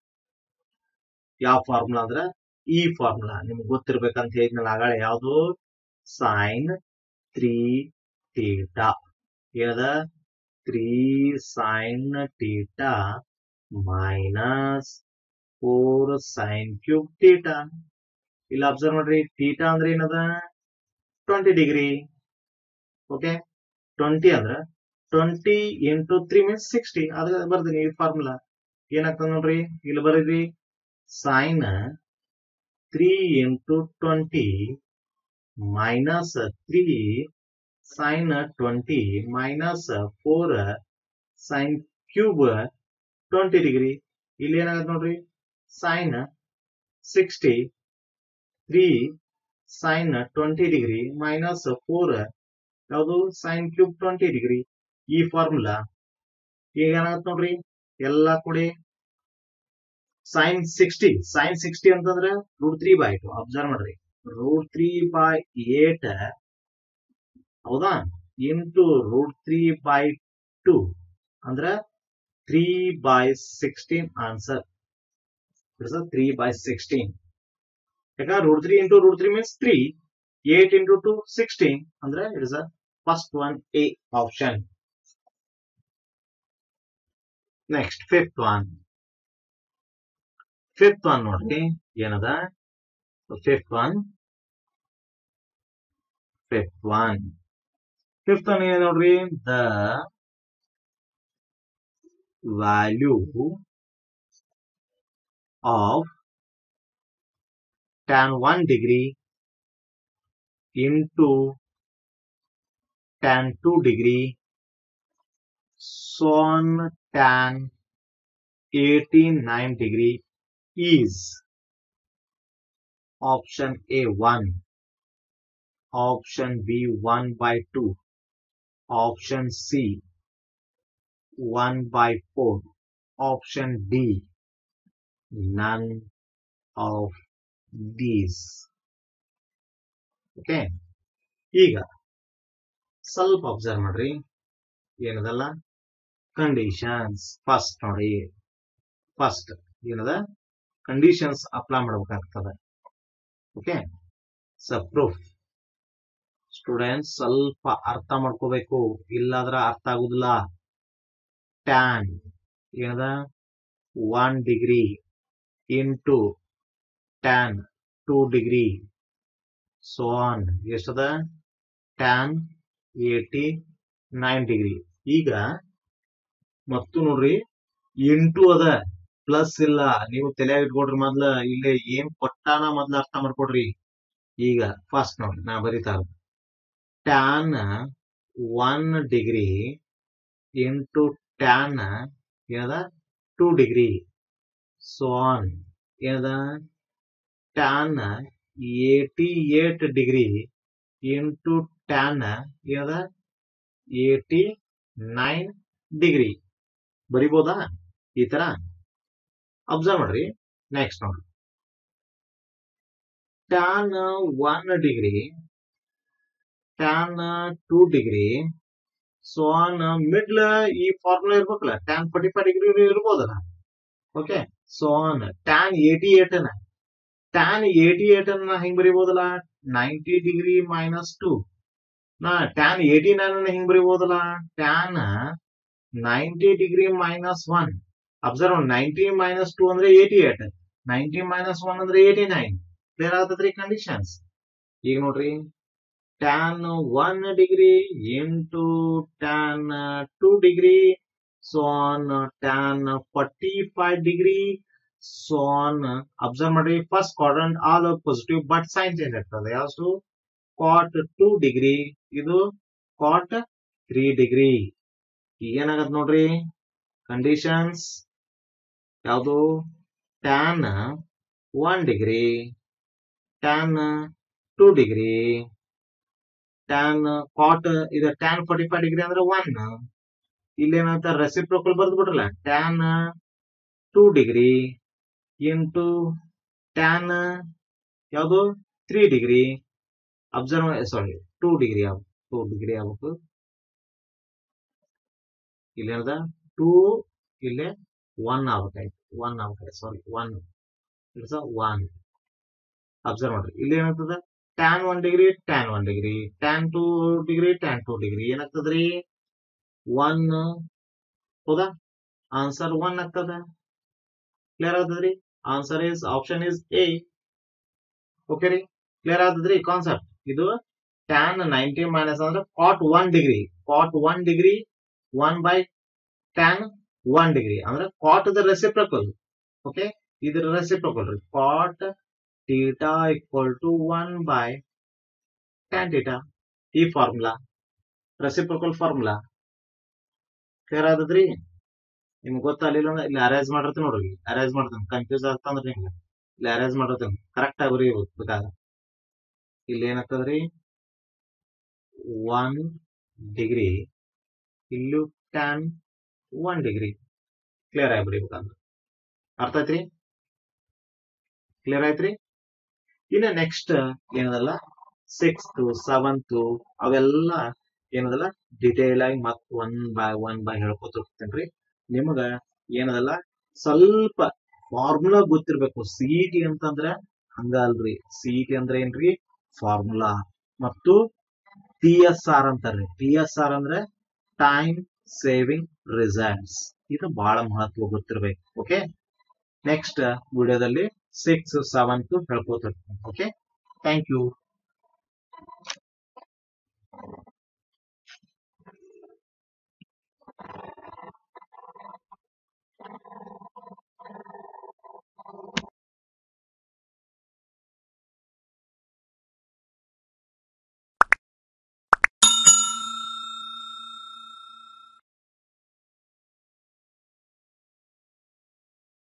ಯಾವ ಫಾರ್ಮುಲಾ ಅಂದ್ರ ಈ ಫಾರ್ಮುಲಾ ನಿಮ್ಗೆ ಗೊತ್ತಿರ್ಬೇಕಂತ ಹೇಳಿದ್ನಲ್ಲ ಆಗಳ. ಯಾವುದು? Sine three theta. ಏನದ? Three sine theta minus four sine cube theta. ಇಲ್ಲಿ ಅಬ್ಸರ್ವ್ ಮಾಡ್ರಿ, ಟೀಟಾ ಅಂದ್ರೆ ಏನದ? Twenty degree. ಓಕೆ, ಟ್ವೆಂಟಿ ಅಂದ್ರ twenty into three means sixty. ಅದ ಬರ್ತೀನಿ ಈ ಫಾರ್ಮುಲಾ. ಏನಾಗ್ತದೆ ನೋಡ್ರಿ, ಇಲ್ಲಿ ಬರೀರಿ sine three into twenty minus three sine twenty minus four sine cube twenty degree. ಇಲ್ಲಿ ಏನಾಗುತ್ತೆ ನೋಡ್ರಿ, sine sixty three sine twenty degree minus four ಯಾವುದು ಸೈನ್ ಕ್ಯೂಬ್ ಟ್ವೆಂಟಿ ಡಿಗ್ರಿ. ಈ ಫಾರ್ಮುಲಾ ಈಗ ಏನಾಗುತ್ತೆ ನೋಡ್ರಿ, ಎಲ್ಲಾ ಕೂಡಿ ಸೈನ್ ಸಿಕ್ಸ್ಟಿ. ಸೈನ್ ಸಿಕ್ಸ್ಟಿ ಅಂತಂದ್ರೆ root three by two. Observe ಮಾಡ್ರಿ, ರೂಟ್ ತ್ರೀ ಬೈ ಏಟ್ ಹೌದಾ into root three by two ಅಂದ್ರೆ three by sixteen answer. Three by sixteen. ಯಾಕಂದ್ರೆ root three into root three means three. Eight into two sixteen ಅಂದ್ರೆ it is a first one A option. Next fifth one. Fifth one ನೋಡ್ರಿ ಏನದ? Fifth one fifth one fifth one ಏನ್ ನೋಡ್ರಿ, the value of tan one degree into tan two degree, so on tan eighty-nine degree is option A one, option B one by two, option C one by four, option D none of these. Okay, ಈಗ ಸ್ವಲ್ಪ observe ಮಾಡ್ರಿ ಏನದಲ್ಲ conditions. First ನೋಡಿ, first ಏನದ conditions apply ಮಾಡಬೇಕಾಗ್ತದೆ. Okay, ಸ proof students ಸ್ವಲ್ಪ ಅರ್ಥ ಮಾಡ್ಕೋಬೇಕು, ಇಲ್ಲಾದ್ರ ಅರ್ಥ ಆಗುದಿಲ್ಲ. ಟ್ಯಾನ್ ಏನದ one degree into tan two degree, so on ಎಷ್ಟದ ಟ್ಯಾನ್ ಏಟಿ ನೈನ್ ಡಿಗ್ರಿ. ಈಗ ಮತ್ತು ನೋಡ್ರಿ ಎಂಟು ಅದ, ಪ್ಲಸ್ ಇಲ್ಲ. ನೀವು ತಲೆಯಾಗ ಇಟ್ಕೊಡ್ರಿ, ಮೊದ್ಲ ಇಲ್ಲೇ ಏನ್ ಕೊಟ್ಟಾನ ಮೊದ್ಲ ಅರ್ಥ ಮಾಡ್ಕೊಡ್ರಿ. ಈಗ ಫಸ್ಟ್ ನೋಡ್ರಿ ನಾ ಬರೀತಾರ tan one degree into tan ಏನದ ಟೂ ಡಿಗ್ರಿ, ಸೊ ಆನ್ ಏನದ tan eighty eight degree into tan ಏನದ ಏಟಿ ನೈನ್ ಡಿಗ್ರಿ. ಬರಿಬೋದಾ ಈ ತರ? ಅಬ್ಸರ್ವ್ ಮಾಡ್ರಿ. ನೆಕ್ಸ್ಟ್ ನೋಡ್ರಿ, tan one degree tan two degree, so on middle ಈ ಫಾರ್ಮುಲಾ ಇರ್ಬೇಕಲ್ಲ, ಟ್ಯಾನ್ ಫಾರ್ಟಿ ಫೈವ್ ಡಿಗ್ರಿ ಇರ್ಬೋದಲ್ಲ. Okay, so on tan eighty eight ನ ಟ್ಯಾನ್ ಏಟಿ ಏಟ್ ಅನ್ನ ಹೆಂಗ್ ಬರಿಬೋದಲ್ಲ, ನೈಂಟಿ ಡಿಗ್ರಿ ಮೈನಸ್ ಟೂ. ನಾ ಟ್ಯಾನ್ ಏಟಿ ನೈನ್ ಅನ್ನ ಹೆಂಗ್ ಬರಿಬೋದಲ್ಲ, tan ninety degree minus one. Observe, ninety minus two ಅಂದ್ರೆ eighty eight, ninety minus one ಅಂದ್ರೆ ಏಟಿ ನೈನ್. ಕ್ಲಿಯರ್ ಆಗತ್ರಿ ಕಂಡೀಷನ್ಸ್? ಈಗ ನೋಡ್ರಿ, tan one degree into tan two degree, so on tan forty five degree, so on. Observe ಮಾಡ್ರಿ, first quadrant all positive, but sign change ಆಗ್ತದೆ. ಯಾವುದು ಕಾಟ್ two degree, ಇದು ಕಾಟ್ three degree. ಏನಾಗತ್ ನೋಡ್ರಿ conditions, ಯಾವುದು tan one degree, tan two degree, tan cot ಇದು tan forty five degree ಅಂದ್ರೆ one. ಇಲ್ಲೇನಂತ reciprocal ಬರ್ದು ಬಿಡ್ರಲ್ಲ, tan two degree into tan ಯಾವುದು three degree. Observe, sorry two degree ಯಾವ ಟೂ ಡಿಗ್ರಿ ಆಗ್ಬೇಕು. ಇಲ್ಲೇನದ ಟೂ, ಇಲ್ಲೇ ಒನ್ ಆಗ್ಬೇಕಾಯ್ತು, ಒನ್ ಆಗ್ಬೇಕಾಯ್ತು, sorry one it's one. Observe ಮಾಡ್ರಿ, ಇಲ್ಲಿ ಏನಾಗ್ತದ tan one degree tan one degree, tan two degree tan two degree ಏನಾಗ್ತದ್ರಿ ಒನ್. ಹೌದಾ? ಆನ್ಸರ್ ಒನ್ ಆಗ್ತದ. ಕ್ಲಿಯರ್ ಆಗ್ತದ್ರಿ? Answer is option is A. Okay ರೀ, ಕ್ಲಿಯರ್ ಆಗ್ತದ್ರಿ ಕಾನ್ಸೆಪ್ಟ್? ಇದು ಟ್ಯಾನ್ ನೈಂಟಿ ಮೈನಸ್ ಅಂದ್ರೆ cot one degree, cot one degree one by tan one degree ಅಂದ್ರೆ cot the reciprocal. Okay, ಇದ್ರ ರೆಸಿಪ್ರಕಲ್ ರೀ, cot theta equal to one by tan theta. ಈ formula reciprocal formula. Clear ಆದದ್ರಿ? ನಿಮ್ಗೆ ಗೊತ್ತಾಗಲಿಲ್ಲ ಅಂದ್ರೆ ಇಲ್ಲಿ ಅರೇಂಜ್ ಮಾಡಿರ್ತೀನಿ ನೋಡ್ರಿ, ಅರೇಂಜ್ ಮಾಡ್ತೀನಿ. ಕನ್ಫ್ಯೂಸ್ ಆಗ್ತಾ ಅಂದ್ರೆ ನಿಮ್ಗೆ ಇಲ್ಲಿ ಅರೇಂಜ್ ಮಾಡಿರ್ತೀನಿ, ಕರೆಕ್ಟ್ ಆಗಿ ಬರೀ ಬೇಕಾಗ. ಇಲ್ಲಿ ಏನಾಗ್ತದ್ರಿ ಒನ್ ಡಿಗ್ರಿ, ಇಲ್ಲೂ ಟ್ಯಾನ್ ಒನ್ ಡಿಗ್ರಿ. ಕ್ಲಿಯರ್ ಆಗಿ ಬರೀಬೇಕಂದ್ರೆ ಅರ್ಥ ಆಯ್ತ್ರಿ? ಕ್ಲಿಯರ್ ಆಯ್ತ್ರಿ? ಇನ್ನ ನೆಕ್ಸ್ಟ್ ಏನದಲ್ಲ ಸಿಕ್ಸ್ತ್ ಸೆವೆಂತ್ ಅವೆಲ್ಲ ಏನದಲ್ಲ ಡಿಟೇಲ್ ಆಗಿ ಮತ್ ಒನ್ ಬೈ ಒನ್ ಬೈ ಹೇಳ್ಕೊತ ಹೋಗ್ತೇನ್ರಿ. ನಿಮಗ ಏನದಲ್ಲ ಸ್ವಲ್ಪ ಫಾರ್ಮುಲಾ ಗೊತ್ತಿರ್ಬೇಕು. ಸಿಇಟಿ ಅಂತಂದ್ರೆ ಹಂಗ ಅಲ್ರಿ, ಸಿಇಟಿ ಅಂದ್ರೆ ಏನ್ರಿ ಫಾರ್ಮುಲಾ ಮತ್ತು ಟಿ ಎಸ್ ಆರ್ ಅಂತಾರ್ರಿ. ಟಿ ಎಸ್ ಆರ್ ಅಂದ್ರೆ ಟೈಮ್ ಸೇವಿಂಗ್ ರಿಸಲ್ಟ್ಸ್. ಇದು ಬಹಳ ಮಹತ್ವ ಗೊತ್ತಿರ್ಬೇಕು. ಓಕೆ, ನೆಕ್ಸ್ಟ್ ವಿಡಿಯೋದಲ್ಲಿ ಸಿಕ್ಸ್ ಸೆವೆಂತ್ ಹೇಳ್ಕೊತ. Okay, thank you.